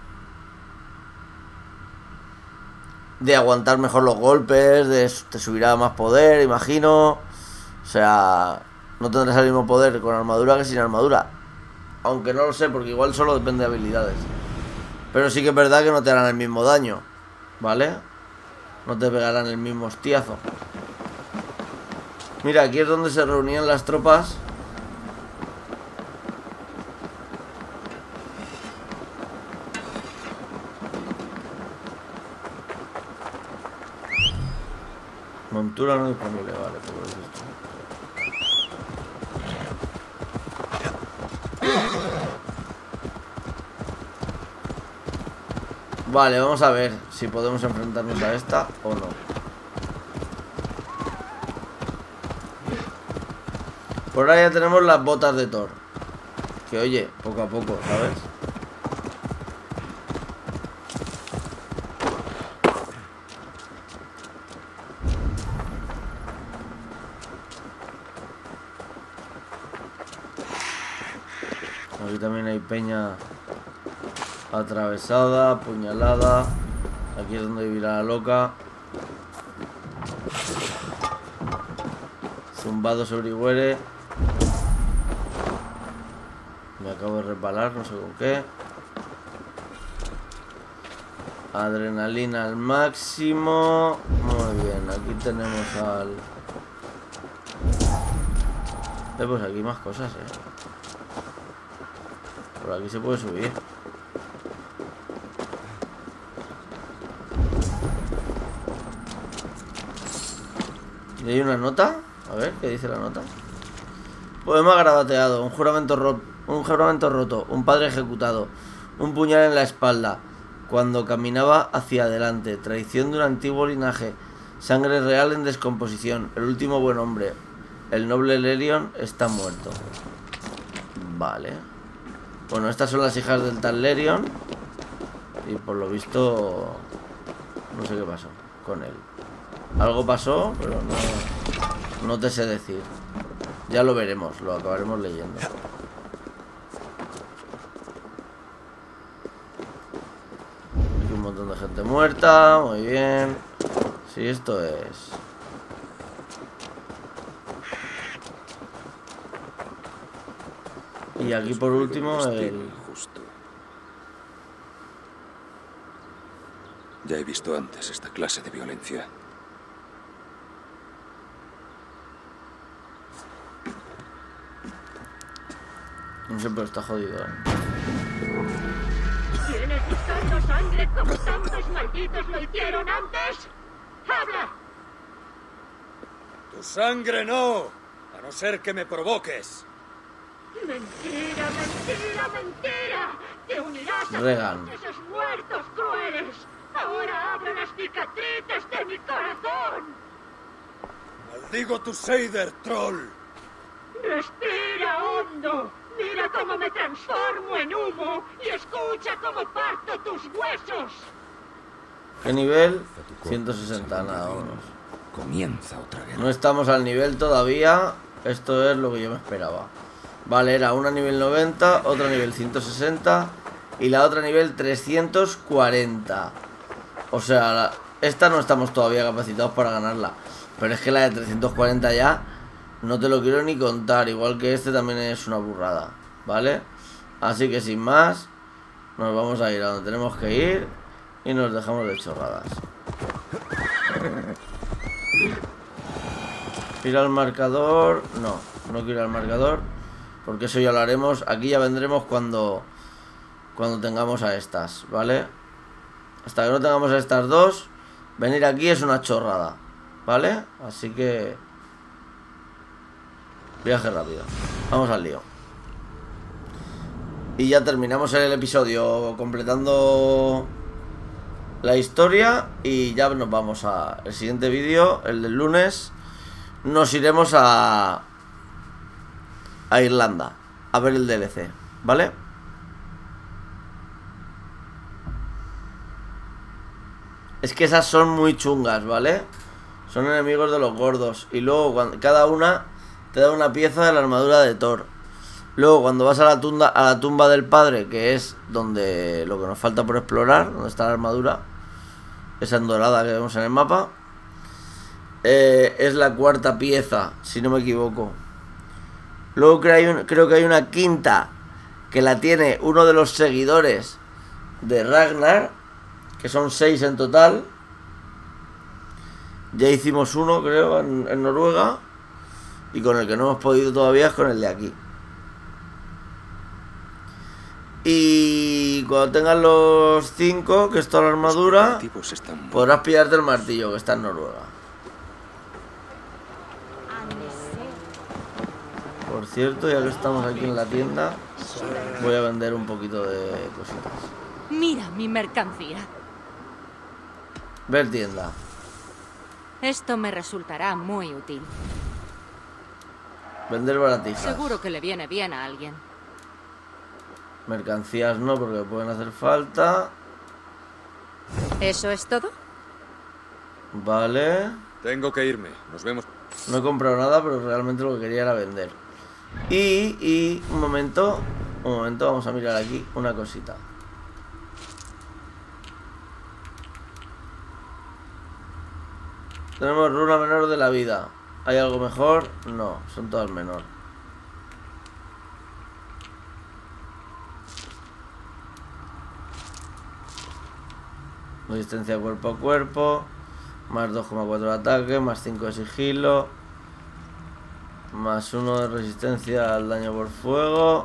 [SPEAKER 1] aguantar mejor los golpes, te subirá más poder, imagino. O sea, no tendrás el mismo poder con armadura que sin armadura. Aunque no lo sé, porque igual solo depende de habilidades. Pero sí que es verdad que no te harán el mismo daño, ¿vale? No te pegarán el mismo hostiazo. Mira, aquí es donde se reunían las tropas. Montura no disponible, vale, por eso esto. Vale, vamos a ver si podemos enfrentarnos a esta o no. Por ahí ya tenemos las botas de Thor. Que oye, poco a poco, ¿sabes? Aquí también hay peña atravesada, apuñalada. Aquí es donde vivirá la loca. Zumbado sobre Iguere. Me acabo de resbalar, no sé con qué. Adrenalina al máximo. Muy bien, aquí tenemos al... pues aquí más cosas, Por aquí se puede subir. ¿Y hay una nota? A ver, ¿qué dice la nota? Poema garabateado, un juramento roto, un padre ejecutado, un puñal en la espalda, cuando caminaba hacia adelante, traición de un antiguo linaje, sangre real en descomposición, el último buen hombre, el noble Lerion está muerto. Vale. Bueno, estas son las hijas del tal Lerion. Y por lo visto no sé qué pasó con él. Algo pasó, pero no te sé decir. Ya lo veremos, lo acabaremos leyendo. Aquí un montón de gente muerta, muy bien. Sí, esto es... Y aquí por último el...
[SPEAKER 6] Ya he visto antes esta clase de violencia.
[SPEAKER 1] No sé, pero está jodido,
[SPEAKER 11] ¿Tienes buscando sangre como tantos malditos lo hicieron antes? ¡Habla!
[SPEAKER 2] ¡Tu sangre no! A no ser que me provoques.
[SPEAKER 11] ¡Mentira, mentira, mentira! ¡Te unirás a
[SPEAKER 1] Regan.
[SPEAKER 11] todos esos muertos crueles! ¡Ahora abro las cicatrices de mi corazón!
[SPEAKER 2] ¡Maldigo tu Seider, troll!
[SPEAKER 11] ¡Respira hondo! ¡Mira cómo me transformo en humo! ¡Y escucha cómo parto tus huesos!
[SPEAKER 1] ¿Qué nivel? 160, nada, vámonos.
[SPEAKER 6] Comienza otra guerra.
[SPEAKER 1] No estamos al nivel todavía. Esto es lo que yo me esperaba. Vale, era una nivel 90, otra nivel 160 y la otra nivel 340. O sea, esta no estamos todavía capacitados para ganarla. Pero es que la de 340 ya no te lo quiero ni contar. Igual que este también es una burrada, ¿vale? Así que sin más, nos vamos a ir a donde tenemos que ir y nos dejamos de chorradas. Ir al marcador. No, no quiero ir al marcador. Porque eso ya lo haremos. Aquí ya vendremos cuando tengamos a estas, ¿vale? Hasta que no tengamos a estas dos, venir aquí es una chorrada, ¿vale? Así que... viaje rápido. Vamos al lío. Y ya terminamos el episodio completando la historia. Y ya nos vamos al siguiente vídeo, el del lunes. Nos iremos a Irlanda a ver el DLC, ¿vale? Es que esas son muy chungas, ¿vale? Son enemigos de los gordos. Y luego cada una te da una pieza de la armadura de Thor. Luego cuando vas a la tumba del padre, que es donde lo que nos falta por explorar, donde está la armadura, esa en dorada que vemos en el mapa, es la cuarta pieza, si no me equivoco. Luego creo que hay una quinta que la tiene uno de los seguidores de Ragnar, que son 6 en total. Ya hicimos uno, creo, en Noruega. Y con el que no hemos podido todavía es con el de aquí. Y cuando tengas los 5, que es toda la armadura, podrás pillarte el martillo, que está en Noruega. Por cierto, ya que estamos aquí en la tienda, voy a vender un poquito de cositas.
[SPEAKER 12] Mira mi mercancía.
[SPEAKER 1] Ver tienda.
[SPEAKER 12] Esto me resultará muy útil.
[SPEAKER 1] Vender baratijas.
[SPEAKER 12] Seguro que le viene bien a alguien.
[SPEAKER 1] Mercancías no, porque pueden hacer falta.
[SPEAKER 12] ¿Eso es todo?
[SPEAKER 1] Vale.
[SPEAKER 2] Tengo que irme. Nos vemos.
[SPEAKER 1] No he comprado nada, pero realmente lo que quería era vender. Y un momento, vamos a mirar aquí una cosita. Tenemos runa menor de la vida. ¿Hay algo mejor? No, son todas menor. Resistencia cuerpo a cuerpo. Más 2,4 de ataque, más 5 de sigilo. Más 1 de resistencia al daño por fuego.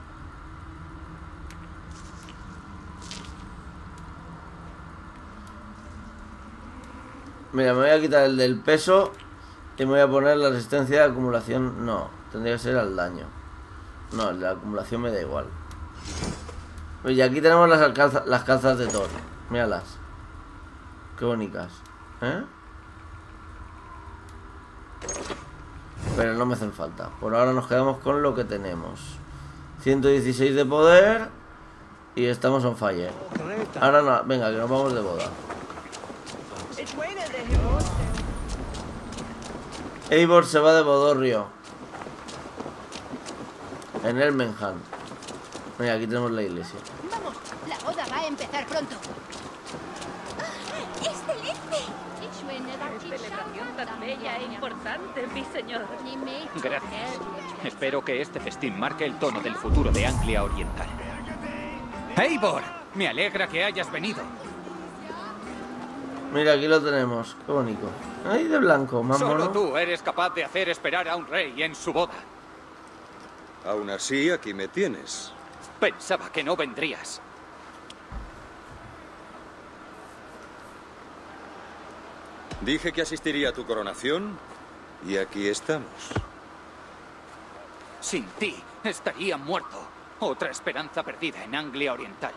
[SPEAKER 1] Mira, me voy a quitar el del peso y me voy a poner la resistencia de acumulación. No, tendría que ser al daño. No, el de la acumulación me da igual. Y aquí tenemos las calzas de Thor. Míralas. Qué bonitas, ¿eh? Pero no me hacen falta. Por ahora nos quedamos con lo que tenemos. 116 de poder. Y estamos on fire. Ahora no, venga, que nos vamos de boda. Eivor se va de bodorrio. En Elmenham. Mira, aquí tenemos la iglesia.
[SPEAKER 3] Vamos, la boda va a empezar pronto.
[SPEAKER 4] ¡Excelente!
[SPEAKER 13] Celebración tan bella e importante, mi señor.
[SPEAKER 10] Gracias. Espero que este festín marque el tono del futuro de Anglia Oriental. ¡Eivor! Me alegra que hayas venido.
[SPEAKER 1] Mira, aquí lo tenemos. Qué bonito. Ahí de blanco, más mono.
[SPEAKER 10] Solo tú eres capaz de hacer esperar a un rey en su boda.
[SPEAKER 2] Aún así, aquí me tienes.
[SPEAKER 10] Pensaba que no vendrías.
[SPEAKER 2] Dije que asistiría a tu coronación y aquí estamos.
[SPEAKER 10] Sin ti estaría muerto. Otra esperanza perdida en Anglia Oriental.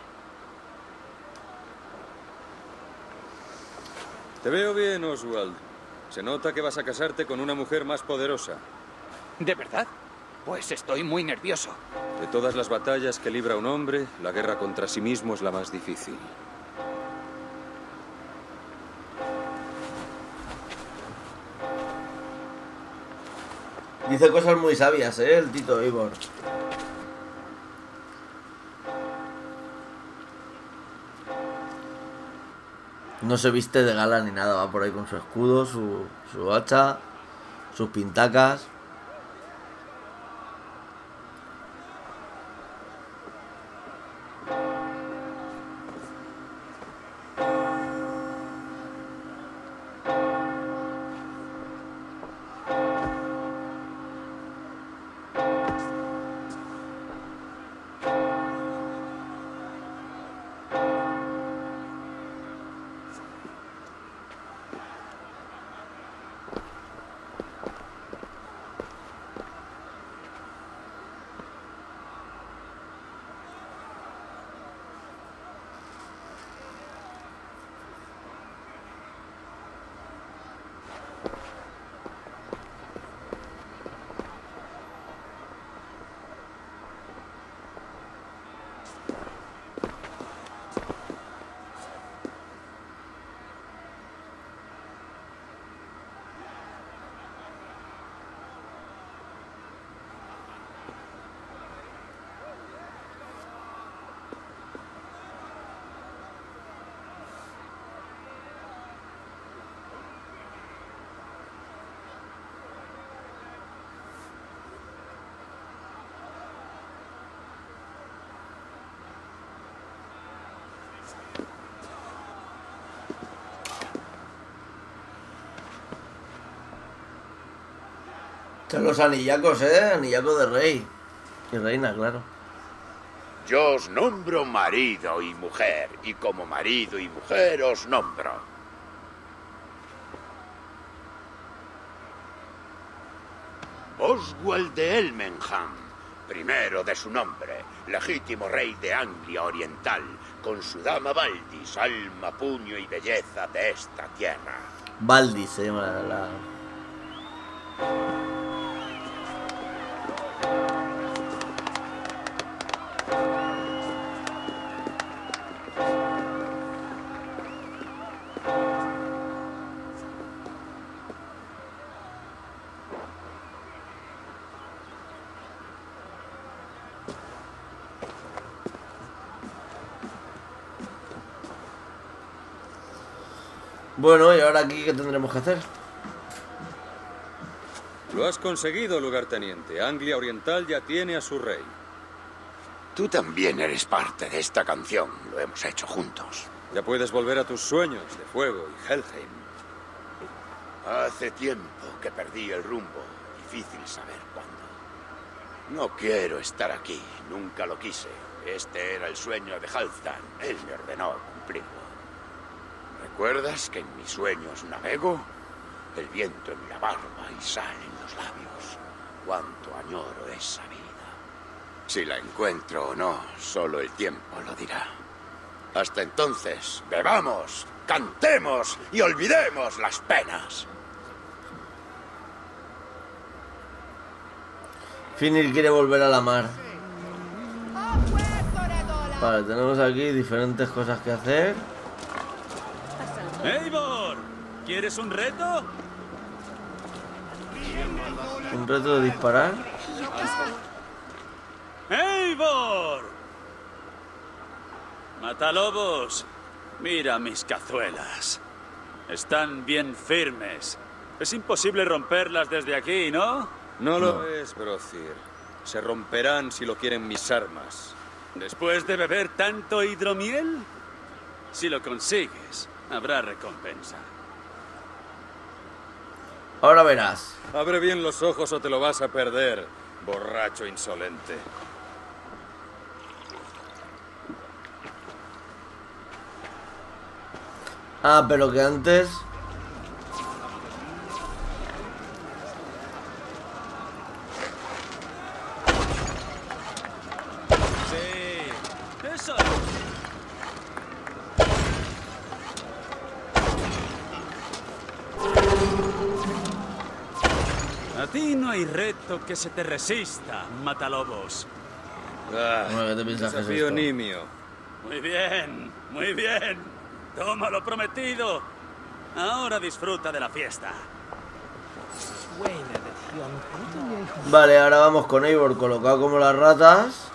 [SPEAKER 2] Te veo bien, Oswald. Se nota que vas a casarte con una mujer más poderosa.
[SPEAKER 10] ¿De verdad? Pues estoy muy nervioso.
[SPEAKER 2] De todas las batallas que libra un hombre, la guerra contra sí mismo es la más difícil.
[SPEAKER 1] Dice cosas muy sabias, el Tito Eivor. No se viste de gala ni nada, va por ahí con su escudo, su hacha, sus pintacas. Son los anillacos, anillacos de rey. Y reina, claro.
[SPEAKER 7] Yo os nombro marido y mujer, y como marido y mujer os nombro. Oswald de Elmenham, primero de su nombre, legítimo rey de Anglia Oriental, con su dama Valdis, alma, puño y belleza de esta tierra.
[SPEAKER 1] Valdis se llama la... Bueno, ¿y ahora aquí qué tendremos que hacer?
[SPEAKER 2] Lo has conseguido, lugarteniente. Anglia Oriental ya tiene a su rey.
[SPEAKER 7] Tú también eres parte de esta canción. Lo hemos hecho juntos.
[SPEAKER 2] Ya puedes volver a tus sueños de fuego y Helheim.
[SPEAKER 7] Hace tiempo que perdí el rumbo. Difícil saber cuándo. No quiero estar aquí. Nunca lo quise. Este era el sueño de Halfdan. Él me ordenó cumplirlo. ¿Recuerdas que en mis sueños navego? El viento en la barba y sal en los labios. Cuánto añoro esa vida. Si la encuentro o no, solo el tiempo lo dirá. Hasta entonces, bebamos, cantemos y olvidemos las penas.
[SPEAKER 1] Finir quiere volver a la mar. Vale, tenemos aquí diferentes cosas que hacer.
[SPEAKER 14] Eivor, ¿quieres un reto?
[SPEAKER 1] Un reto de disparar.
[SPEAKER 14] ¡Eivor! Matalobos, mira mis cazuelas. Están bien firmes. Es imposible romperlas desde aquí, ¿no?
[SPEAKER 2] No lo es, Brocir. Se romperán si lo quieren mis armas.
[SPEAKER 14] ¿Después de beber tanto hidromiel? Si lo consigues, habrá recompensa.
[SPEAKER 1] Ahora verás.
[SPEAKER 2] Abre bien los ojos o te lo vas a perder, borracho insolente.
[SPEAKER 1] Ah, pero que antes...
[SPEAKER 14] Sí, eso. A ti no hay reto que se te resista, Matalobos.
[SPEAKER 1] Bueno, ¿qué te piensas que es
[SPEAKER 2] Desafío
[SPEAKER 1] esto?
[SPEAKER 2] nimio.
[SPEAKER 14] Muy bien, muy bien. Toma lo prometido. Ahora disfruta de la fiesta.
[SPEAKER 1] Vale, ahora vamos con Eivor colocado como las ratas.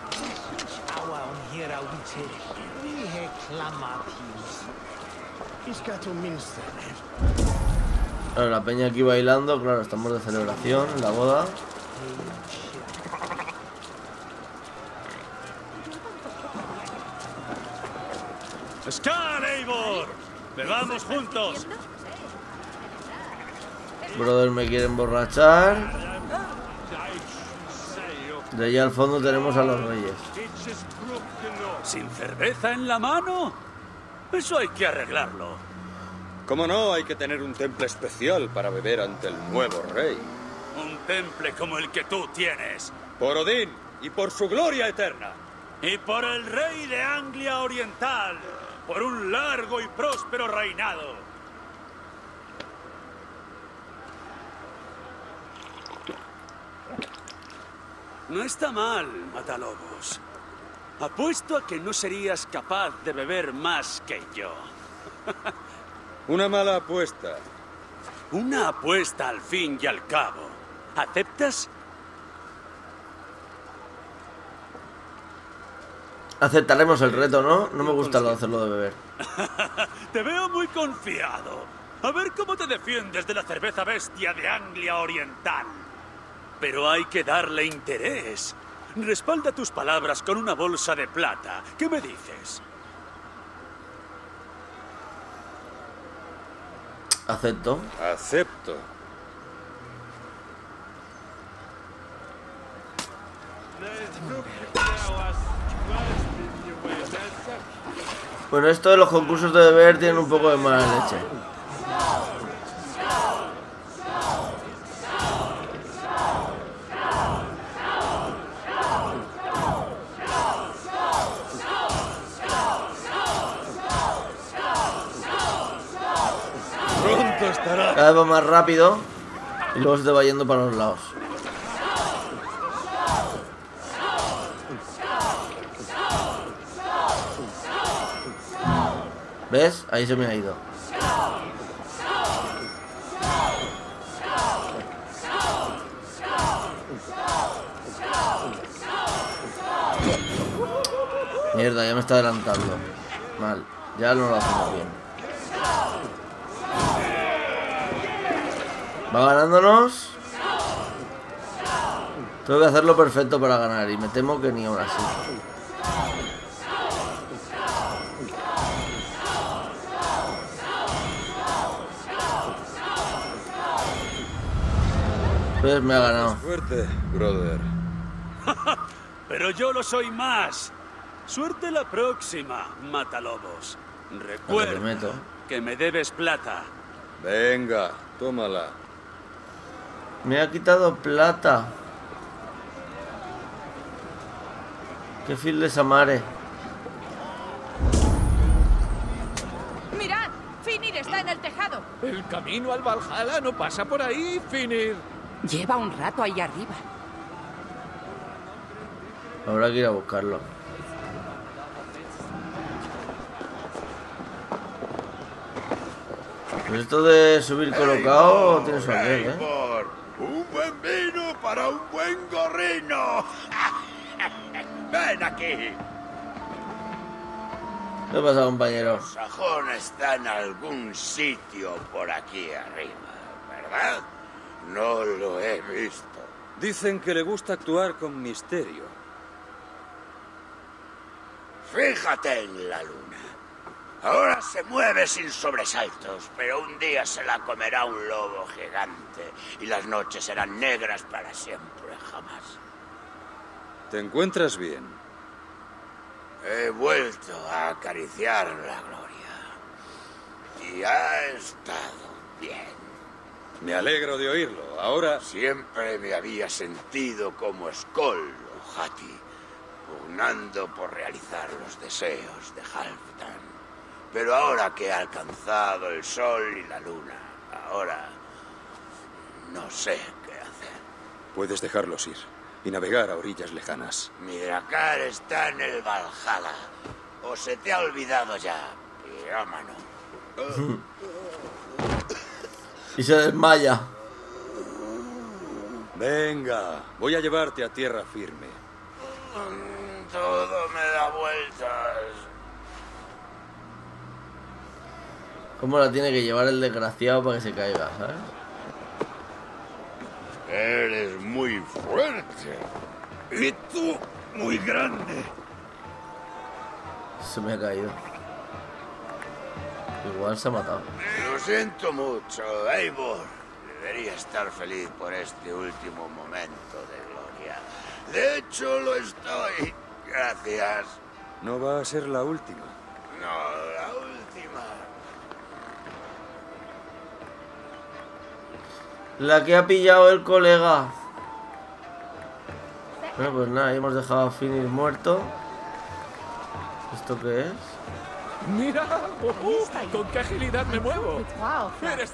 [SPEAKER 1] Claro, la peña aquí bailando, claro, estamos de celebración en la boda.
[SPEAKER 14] ¡Skál, Eivor! ¡Bebamos juntos!
[SPEAKER 1] Brother me quiere emborrachar. De allá al fondo tenemos a los reyes.
[SPEAKER 14] ¿Sin cerveza en la mano? Eso hay que arreglarlo.
[SPEAKER 2] Como no, hay que tener un temple especial para beber ante el nuevo rey.
[SPEAKER 14] Un temple como el que tú tienes.
[SPEAKER 2] Por Odín y por su gloria eterna.
[SPEAKER 14] Y por el rey de Anglia Oriental. Por un largo y próspero reinado. No está mal, Matalobos. Apuesto a que no serías capaz de beber más que yo.
[SPEAKER 2] Una mala apuesta.
[SPEAKER 14] Una apuesta al fin y al cabo. ¿Aceptas?
[SPEAKER 1] Aceptaremos el reto, ¿no? No me gusta lo de hacerlo de beber.
[SPEAKER 14] Te veo muy confiado. A ver cómo te defiendes de la cerveza bestia de Anglia Oriental. Pero hay que darle interés. Respalda tus palabras con una bolsa de plata. ¿Qué me dices?
[SPEAKER 1] Acepto.
[SPEAKER 2] Acepto.
[SPEAKER 1] Bueno, esto de los concursos de beber tienen un poco de mala leche.
[SPEAKER 2] Pronto estará.
[SPEAKER 1] Cada vez va más rápido y luego se te va yendo para los lados. ¿Ves? Ahí se me ha ido. Mierda, ya me está adelantando. Mal, ya no lo hacemos bien. Va ganándonos. Tengo que hacerlo perfecto para ganar y me temo que ni aún así. Pues me ha ganado.
[SPEAKER 2] Suerte, brother. Pero yo lo soy más. Suerte la próxima, matalobos. Recuerda que me debes plata.
[SPEAKER 6] Venga, tómala.
[SPEAKER 1] Me ha quitado plata. Qué fil de Samare.
[SPEAKER 9] ¡Mirad! ¡Finir está en el tejado!
[SPEAKER 10] El camino al Valhalla no pasa por ahí, Finir.
[SPEAKER 9] Lleva un rato ahí arriba.
[SPEAKER 1] Habrá que ir a buscarlo. Pues esto de subir colocado tiene su aquel, ¿eh?
[SPEAKER 7] Un buen vino para un buen gorrino. Ven aquí.
[SPEAKER 1] ¿Qué pasa, compañero?
[SPEAKER 7] El sajón está en algún sitio por aquí arriba, ¿verdad? No lo he visto.
[SPEAKER 2] Dicen que le gusta actuar con misterio.
[SPEAKER 7] Fíjate en la luna. Ahora se mueve sin sobresaltos, pero un día se la comerá un lobo gigante y las noches serán negras para siempre, jamás.
[SPEAKER 2] ¿Te encuentras bien?
[SPEAKER 7] He vuelto a acariciar la gloria y ha estado bien.
[SPEAKER 2] Me alegro de oírlo. Ahora...
[SPEAKER 7] Siempre me había sentido como Skoll o Hati, pugnando por realizar los deseos de Halfdan. Pero ahora que he alcanzado el sol y la luna, ahora no sé qué hacer.
[SPEAKER 6] Puedes dejarlos ir y navegar a orillas lejanas.
[SPEAKER 7] Mi Drakkar está en el Valhalla. ¿O se te ha olvidado ya, pirómano?
[SPEAKER 1] Y se desmaya.
[SPEAKER 2] Venga, voy a llevarte a tierra firme.
[SPEAKER 7] Todo me da vueltas.
[SPEAKER 1] ¿Cómo la tiene que llevar el desgraciado para que se caiga, sabes?
[SPEAKER 7] Eres muy fuerte. Y tú, muy grande.
[SPEAKER 1] Se me ha caído. Igual se ha matado.
[SPEAKER 7] Lo siento mucho, Eivor. Debería estar feliz por este último momento de gloria. De hecho, lo estoy. Gracias.
[SPEAKER 2] No va a ser la última.
[SPEAKER 7] No, la última.
[SPEAKER 1] La que ha pillado el colega. Bueno, pues nada, hemos dejado a Finir muerto. ¿Esto qué es?
[SPEAKER 10] ¡Mira! ¡Con qué agilidad me muevo! Eres...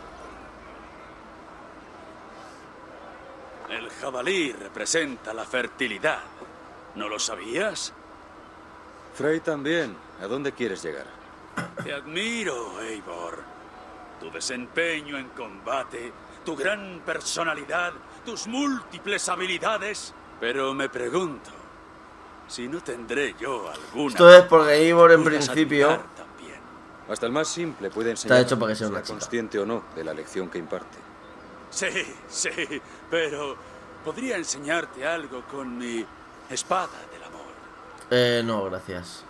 [SPEAKER 2] El jabalí representa la fertilidad. ¿No lo sabías? Frey también. ¿A dónde quieres llegar? Te admiro, Eivor. Tu desempeño en combate, tu gran personalidad, tus múltiples habilidades. Pero me pregunto si no tendré yo alguna...
[SPEAKER 1] Esto es porque Eivor en principio...
[SPEAKER 6] Hasta el más simple puede enseñar,
[SPEAKER 1] está hecho para que sea una chica,
[SPEAKER 6] consciente o no de la lección que imparte.
[SPEAKER 2] Sí, pero podría enseñarte algo con mi espada del amor.
[SPEAKER 1] No, gracias.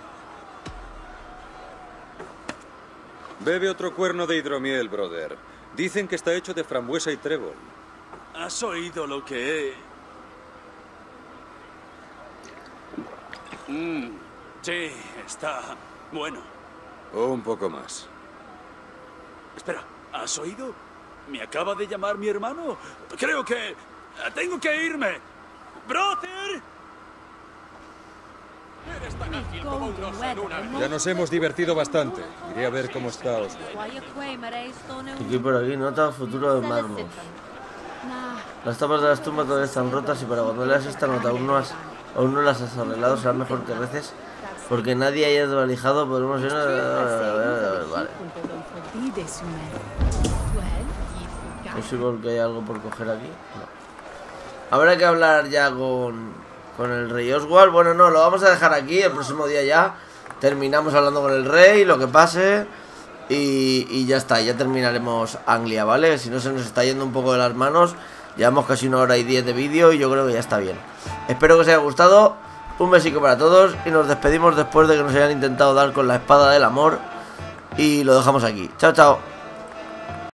[SPEAKER 6] Bebe otro cuerno de hidromiel, brother.
[SPEAKER 2] Dicen que está hecho de frambuesa y trébol.
[SPEAKER 14] ¿Has oído lo que sí, está bueno.
[SPEAKER 2] Un poco más.
[SPEAKER 14] Espera, ¿has oído? Me acaba de llamar mi hermano. Creo que tengo que irme. ¡Brother!
[SPEAKER 2] Eres tan ágil como un oso en una...
[SPEAKER 6] Ya nos hemos divertido bastante. Iré a ver cómo está Oswald.
[SPEAKER 1] Aquí por aquí, nota futuro de Magnus. Las tapas de las tumbas todavía están rotas y para cuando leas esta nota aún no las has arreglado, será mejor que reces. Porque nadie haya desvalijado, podremos ir... Vale. ¿Posible que haya algo por coger aquí? No. Habrá que hablar ya con el rey Oswald. Bueno, no, lo vamos a dejar aquí. El próximo día ya terminamos hablando con el rey, lo que pase. Y ya está, ya terminaremos Anglia, ¿vale? Si no se nos está yendo un poco de las manos. Llevamos casi 1 hora y 10 de vídeo y yo creo que ya está bien. Espero que os haya gustado. Un besico para todos y nos despedimos después de que nos hayan intentado dar con la espada del amor. Y lo dejamos aquí. Chao, chao.